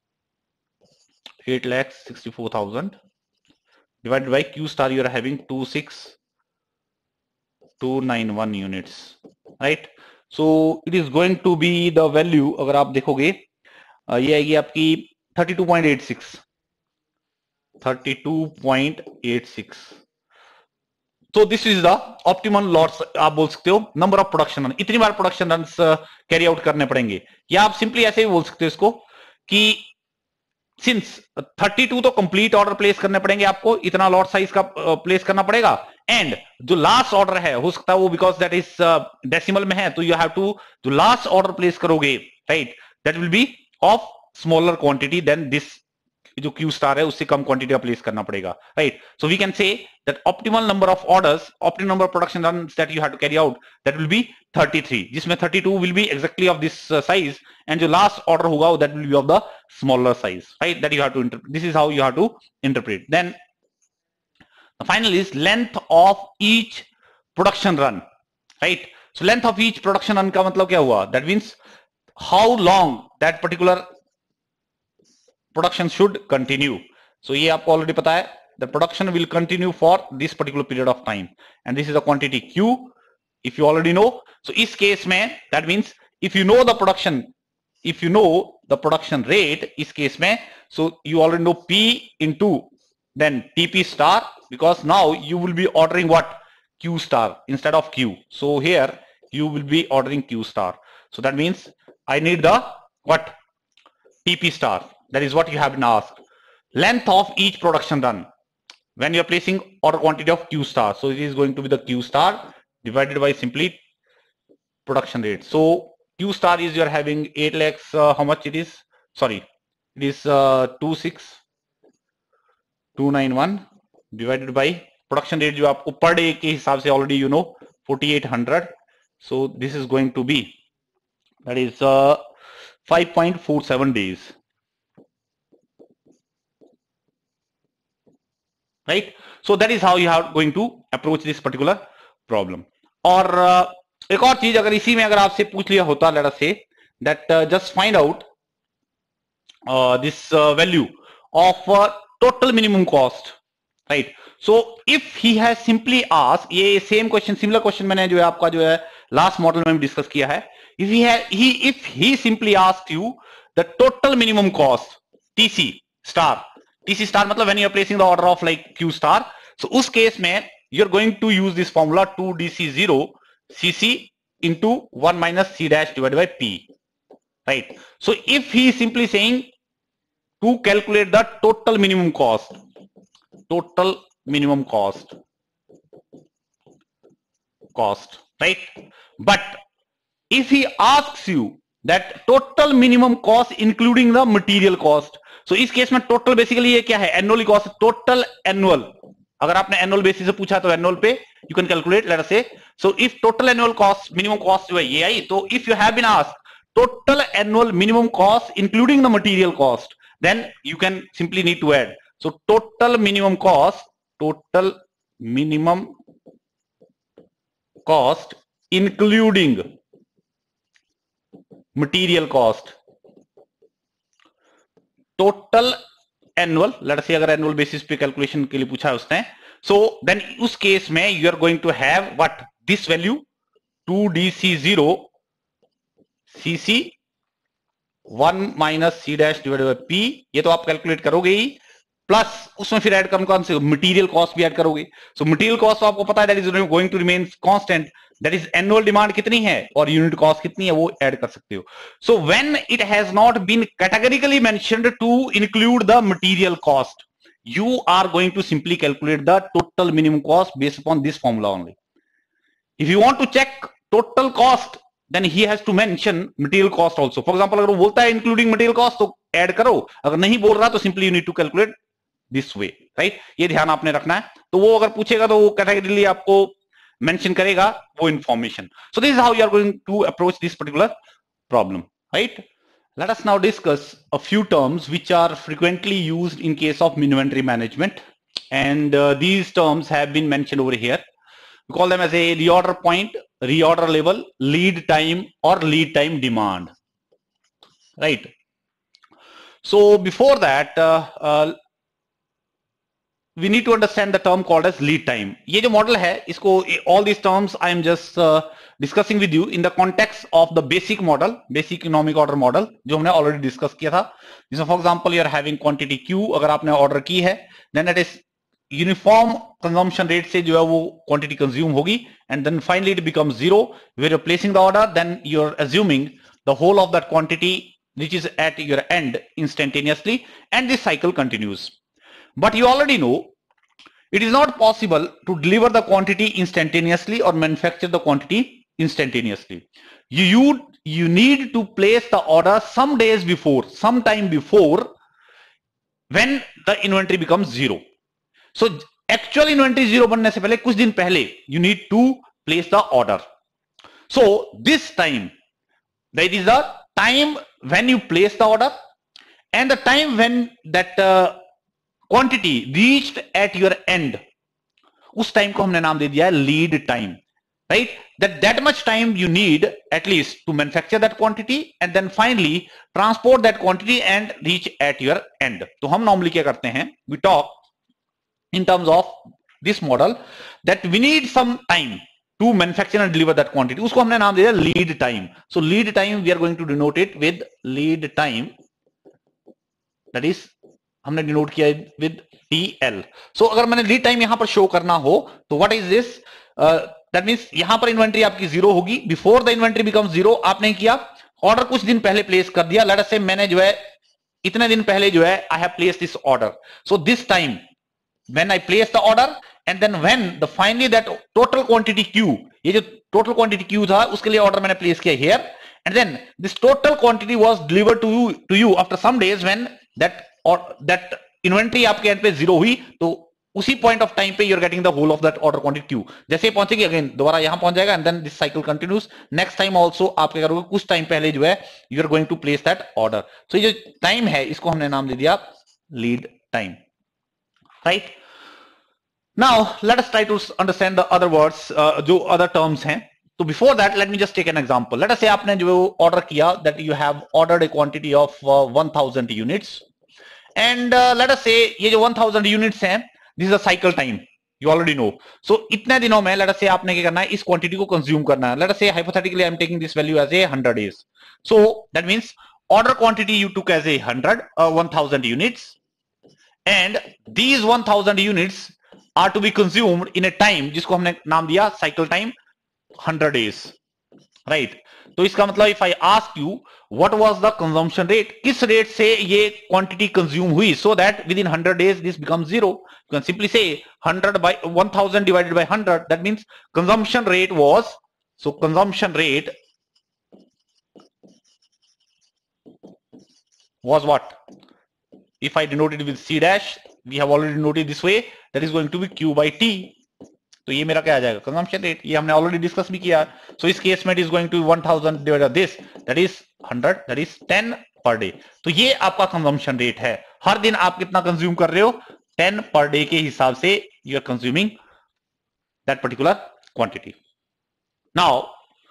eight lakhs sixty-four thousand divided by Q star, you are having two six two nine one units, right? So it is going to be the value, अगर आप देखोगे ये आएगी आपकी thirty two point eight six, thirty two point eight six. तो this is the optimal lots, आप बोल सकते हो नंबर ऑफ प्रोडक्शन रन, इतनी बार प्रोडक्शन रन कैरी आउट करने पड़ेंगे। या आप सिंपली ऐसे भी बोल सकते हो इसको कि सिंस थर्टी टू तो कंप्लीट ऑर्डर प्लेस करने पड़ेंगे आपको, इतना लॉट साइज का प्लेस करना पड़ेगा, एंड जो लास्ट ऑर्डर है हो सकता है वो बिकॉज दैट इज डेसिमल में है, तो यू हैव टू जो लास्ट ऑर्डर प्लेस करोगे, right, that will be of smaller quantity than this, जो क्यू स्टार है उससे कम क्वांटिटी का प्लेस करना पड़ेगा, right. So we can say that optimal number of orders, optimal number of production runs that you have to carry out, that will be thirty three, जिसमें thirty two will be exactly of this size, and जो last order होगा that will be of the smaller size, right, that you have to interpret, this is how you have to interpret. Then the final is length of each production run, right? So length of each production run का मतलब क्या हुआ, that means how long that particular production should continue. So ये आपको already पता है, the production will continue for this particular period of time, and this is the quantity Q, if you already know. So इस case में that means if you know the production, if you know the production rate इस case में, so you already know P into then T P star, because now you will be ordering what, Q star instead of Q. So here you will be ordering Q star. So that means I need the what, T P star. That is what you have been asked. Length of each production run when you are placing order quantity of Q star. So it is going to be the Q star divided by simply production rate. So Q star is you are having eight lakhs. Uh, how much it is? Sorry, it is uh, two six two nine one divided by production rate जो आपको पर day के हिसाब से already you know forty-eight hundred. So this is going to be, that is uh, five point four seven days, right? So that is how you are going to approach this particular problem. और uh, एक और चीज अगर इसी में अगर आपसे पूछ लिया होता, let us say that uh, just find out uh, this uh, value of uh, total minimum cost, right? So if he has simply asked, ये सेम क्वेश्चन, सिमिलर क्वेश्चन मैंने जो है आपका जो है लास्ट मॉडल में डिस्कस किया है, if he has, he if he simply asked you the total minimum cost T C star, T C star मतलब when you are placing the order of like Q star, so उस case में you are going to use this formula two D C zero C C into one minus C dash divided by P, right? So if he is simply saying to calculate the total minimum cost, total minimum cost, cost, right? But if he asks you that total minimum cost including the material cost, so इस case में total basically ये क्या है, annual cost, total annual. अगर आपने annual basis से पूछा तो annual पे you can calculate, let us say. So if total annual cost, minimum cost जो है ये आई, तो if you have been asked total annual minimum cost including the material cost, then you can simply need to add. So total minimum cost, total minimum cost including material cost, total annual, let us say अगर annual basis पे calculation के लिए पूछा है उसने, so then उस case में you are going to have what, this value two D C zero C C one minus C dash divided by P, ये तो आप कैलकुलेट करोगे ही, प्लस उसमें फिर ऐड करूंगा कौन से, मटेरियल कॉस्ट भी ऐड करोगे। सो मटेरियल कॉस्ट तो आपको पता है that is going to remain constant, that is annual demand कितनी है और यूनिट कॉस्ट कितनी है, वो ऐड कर सकते हो। So when it has not been categorically mentioned to include the material cost, you are going to simply calculate the total minimum cost based upon this formula only. If you want to check total cost, then he has to mention material cost also. For example, अगर वो बोलता है including material cost तो add करो, अगर नहीं बोल रहा तो simply you need to calculate this way, right? ये ध्यान आपने रखना है। तो वो अगर पूछेगा तो वो कैटेगरीली आपको मेंशन करेगा वो information. So this is how you are going to approach this particular problem, right? Let us now discuss a few terms which are frequently used in case of inventory management, and uh, these terms have been mentioned over here. We call them as a reorder point, reorder level, lead time, or lead time demand, right? So before that, uh, uh, we need to understand the term called as lead time. ये जो model है इसको all these terms I am just uh, discussing with you in the context of the basic model, basic economic order model जो हमने already discuss किया था. जिसमें for example you are having quantity Q, अगर आपने order की है then it is uniform consumption rate से जो है वो quantity consume होगी and then finally it becomes zero. Where you're placing the order then you're assuming the whole of that quantity reaches at your end instantaneously and this cycle continues. But you already know it is not possible to deliver the quantity instantaneously or manufacture the quantity instantaneously. You, you, you need to place the order some days before, some time before when the inventory becomes zero. So actual inventory zero बनने से पहले कुछ दिन पहले you need to place the order. So this time, that is the time when you place the order and the time when that uh, quantity reached at your end, उस time को हमने नाम दे दिया है lead time, right? That that much time you need at least to manufacture that quantity and then finally transport that quantity and reach at your end. तो हम normally क्या करते हैं, we talk in terms of this model that we need some time to manufacture and deliver that quantity. उसको हमने नाम दिया lead time. So lead time we are going to denote it with lead time, that is हमने denote किया with T L. So अगर मैंने lead time यहां पर शो करना हो तो what is this, that means यहां पर इन्वेंट्री आपकी जीरो होगी. Before the inventory becomes zero आपने किया ऑर्डर कुछ दिन पहले प्लेस कर दिया. लेट अस से मैंने जो है इतने दिन पहले जो है I have placed this order. So this time when I place the order and then when the finally that total quantity Q, ये जो टोटल क्वांटिटी क्यू था उसके लिए ऑर्डर मैंने प्लेस किया here and then this total quantity was delivered to you to you after some days when that और that inventory आपके end पे जीरो हुई. तो उसी पॉइंट ऑफ टाइम पे you are getting the whole of that order quantity Q. जैसे ही पहुंचेगी अगेन दोबारा यहां पहुंच जाएगा and then this cycle continues. Next time also आप क्या करोगे, कुछ टाइम पहले जो है you are going to place that order. So ये जो टाइम है इसको हमने नाम दे दिया lead time, right? Now let us try to understand the other words, जो अदर टर्म्स हैं. तो before that let me just take an example. Let us say आपने जो ऑर्डर किया that you have ordered a quantity of one thousand units and uh, let us say ये जो one thousand units हैं, this is a cycle time you already know. so इतने दिनों में let us say आपने क्या करना है, इस quantity को consume करना है. let us say hypothetically I am taking this value as a one hundred days. so that means order quantity you took as a one hundred uh, one thousand units and these one thousand units are to be consumed in a time जिसको हमने नाम दिया cycle time one hundred days, right? तो इसका मतलब if I ask you what was the consumption rate, किस rate से ये क्वांटिटी कंज्यूम हुई, so that within one hundred days this becomes zero, you can simply say one hundred by one thousand divided by one hundred, that means consumption rate was, so consumption rate was what? If I denote it with C dash, we have already denoted this way, that is going to be Q by T. तो ये मेरा क्या आ जाएगा, consumption rate. ये हमने already discuss भी किया. सो इस केस में it is going to one thousand divided this, that is one hundred, that is ten per day. तो ये आपका कंजम्पशन रेट है. हर दिन आप कितना कंज्यूम कर रहे हो, ten पर डे के हिसाब से you are consuming that particular quantity. Now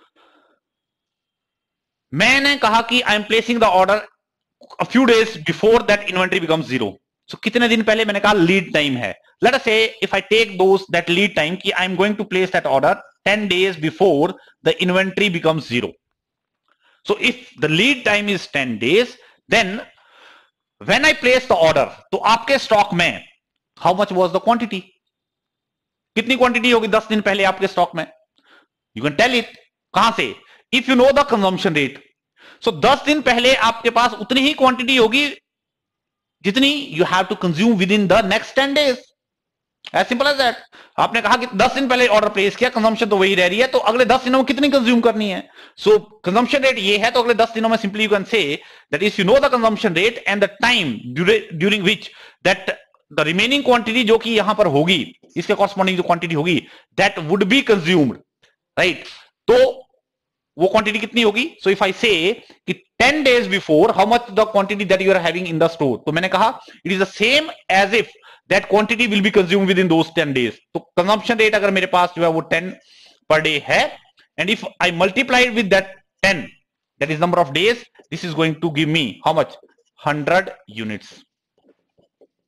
मैंने कहा कि I am placing the order a few days before that inventory becomes zero. So कितने दिन पहले, मैंने कहा लीड टाइम है. Let us say if I take those that lead time कि I am going to place that order ten days before the inventory becomes zero. So if the lead time is ten days, then when I place the order, तो आपके stock में how much was the quantity? कितनी quantity होगी दस दिन पहले आपके stock में? You can tell it. कहां से? If you know the consumption rate. So दस दिन पहले आपके पास उतनी ही क्वांटिटी होगी जितनी you have to consume within the next ten days. As simple as that. आपने कहा कि दस दिन पहले ऑर्डर प्लेस किया, कंजम्पशन तो वही रह रही है, तो अगले दस दिनों में कितनी कंज्यूम करनी है. सो कंजम्पशन रेट ये है, तो अगले दस दिनों में simply you can say that if you know the consumption rate and the time during which that the remaining quantity जो कि यहां पर होगी, इसके कॉरस्पॉन्डिंग जो क्वांटिटी होगी that would be consumed, right? तो वो क्वांटिटी कितनी होगी? सो इफ आई से कि ten days before how much the quantity that you are having in the store, तो मैंने कहा it is the same as if that quantity will be consumed within those ten days. तो consumption rate अगर मेरे पास जो है वो ten per day है and if I multiply it with that ten, that is number of days, this is going to give me how much? one hundred units.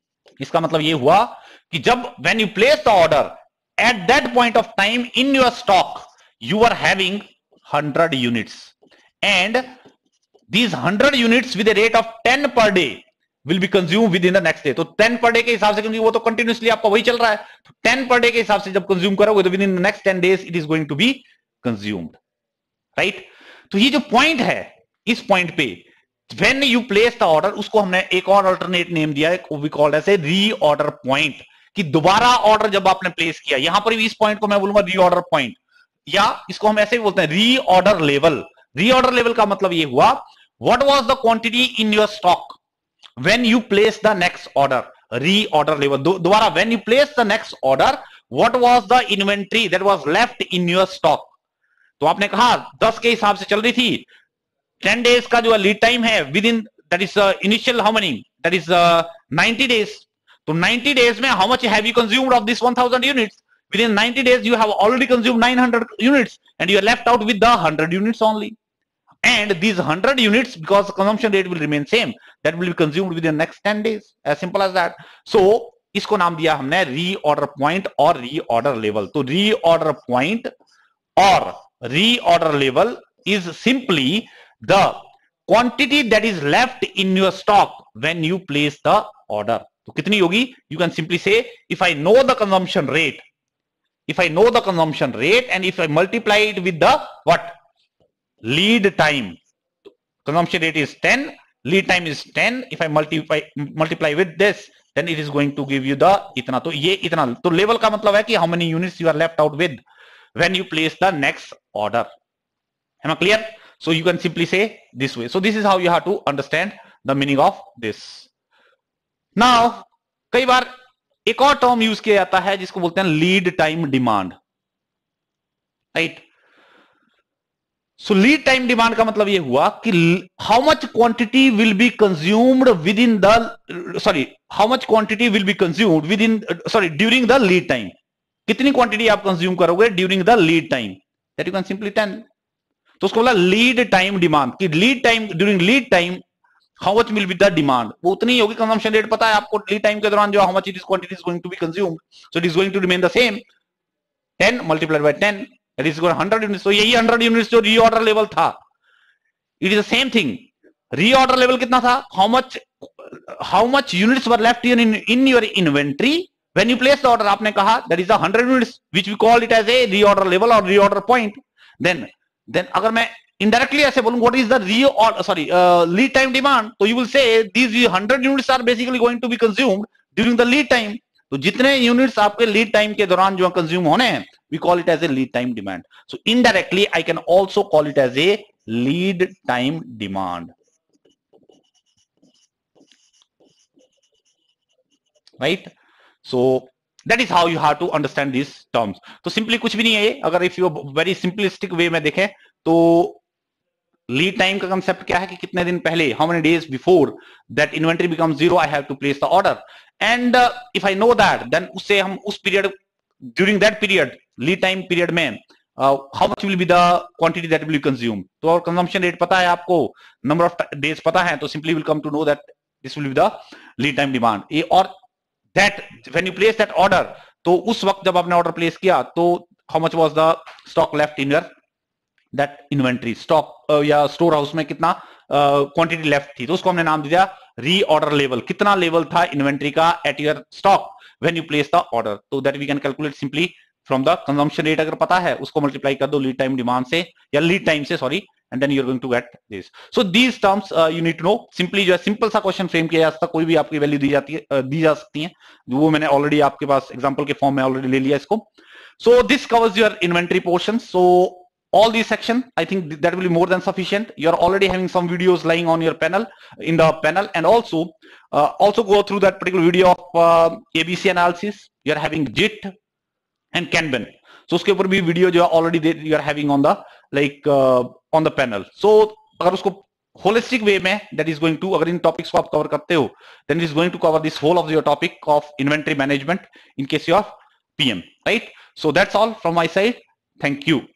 इसका मतलब ये हुआ कि जब when you place the order at that point of time in your stock you are having one hundred units and these one hundred units with a rate of ten per day will be consumed within the next day. तो ten per day के हिसाब से, क्योंकि वो तो continuously आपका वही चल रहा है, तो ten per day के हिसाब से जब कंज्यूम करोगे तो with in the next ten days it is going to be consumed, right? तो ये जो पॉइंट है, इस पॉइंट पे when you place the order, उसको हमने एक और अल्टरनेट नेम दिया है, we called as a reorder point, कि दोबारा ऑर्डर जब आपने प्लेस किया, यहां पर भी इस पॉइंट को मैं बोलूंगा रीऑर्डर पॉइंट, या इसको हम ऐसे भी बोलते हैं रीऑर्डर लेवल. रीऑर्डर लेवल का मतलब ये हुआ what was the quantity in your stock when you place the next order. Reorder level. दोबारा when you place the next order, what was the inventory that was left in your stock. तो आपने कहा दस के हिसाब से चल रही थी, ten days का जो लीड टाइम है within, that is initial how many, that is ninety days. तो ninety days में how much have you consumed of this one thousand units? Within ninety days you have already consumed nine hundred units and you are left out with the one hundred units only. And these one hundred units, because the consumption rate will remain same, that will be consumed within the next ten days. As simple as that. So इसको नाम दिया हमने reorder point और reorder level. तो reorder point और reorder level is simply the quantity that is left in your stock when you place the order. तो कितनी होगी? You can simply say, if I know the consumption rate, if I know the consumption rate and if I multiply it with the what? Lead time. Consumption rate is ten, lead time is ten. If I multiply multiply with this, then it is going to give you the इतना. तो ये इतना. तो level का मतलब है कि how many units you are left out with when you place the next order. Am I clear? So you can simply say this way. So this is how you have to understand the meaning of this. Now, कई बार एक और term use किया जाता है जिसको बोलते हैं lead time demand, right? So lead time demand का मतलब यह हुआ कि how much quantity will be consumed with in the, sorry how much quantity will be consumed within, sorry during the lead time. कितनी quantity आप consume करोगे during the lead time, that you can simply tell. तो उसको बोला lead time demand, कि lead time, during lead time how much will be the demand, वो उतनी होगी. कंजम्पशन रेट पता है आपको लीड टाइम के दौरान जो how much it is quantity is going to be consumed, so it is going to remain the same, ten multiplied by ten, it is one hundred units. तो यही one hundred units जो reorder level था, it is the same thing. Reorder level कितना था? How much how much units were left in in your inventory when you place the order. आपने कहा that is one hundred units which we call it as a reorder level और reorder point. Then then अगर मैं indirectly ऐसे बोलूं what is the re or sorry uh, lead time demand, तो you will say these one hundred units are basically going to be consumed during the lead time. तो जितने units आपके lead time के दौरान जो consume होने हैं, we call it as a lead time demand. So indirectly I can also call it as a lead time demand, right? So that is how you have to understand these terms. तो simply कुछ भी नहीं है ये. अगर if you very simplistic way में देखें तो लीड टाइम का कंसेप्ट क्या है कि कितने दिन पहले, how many days before that inventory becomes zero I have to place the order. And if I know that, then उससे हम उस period, during that period, lead time period में how much will be the quantity that will be consume. तो और consumption rate पता है आपको, number of days पता है, तो simply will come to know that this will be the lead time demand. ये और that when you place that order, तो उस वक्त जब आपने ऑर्डर प्लेस किया तो how much was the stock left in your that inventory, stock या स्टोर हाउस में कितना क्वांटिटी uh, लेफ्ट थी. तो उसको हमने नाम दिया रीऑर्डर लेवल. कितना लेवल था इन्वेंट्री का at your stock when you place the order. तो that we can calculate simply from the consumption rate. अगर पता है उसको मल्टीप्लाई कर दो लीड टाइम डिमांड से या लीड टाइम से, sorry, and then you are going to get this. So these terms you need to know. Simply जो है सिंपल सा क्वेश्चन फ्रेम किया जा सकता, कोई भी आपकी वैल्यू दी जाती है, uh, दी जा सकती है, वो मैंने ऑलरेडी आपके पास एग्जाम्पल के फॉर्म में ऑलरेडी ले लिया इसको. So this covers your inventory portion. So all these section, I think that will be more than sufficient. You're already having some videos lying on your panel, in the panel, and also uh, also go through that particular video of uh, A B C analysis. You're having J I T and Kanban. So उसके ऊपर भी video जो already you are having on the like uh, on the panel. So अगर उसको holistic way में, that is going to, अगर इन topics को आप cover करते हो, then it is going to cover this whole of your topic of inventory management in case you are P M, right? So that's all from my side. Thank you.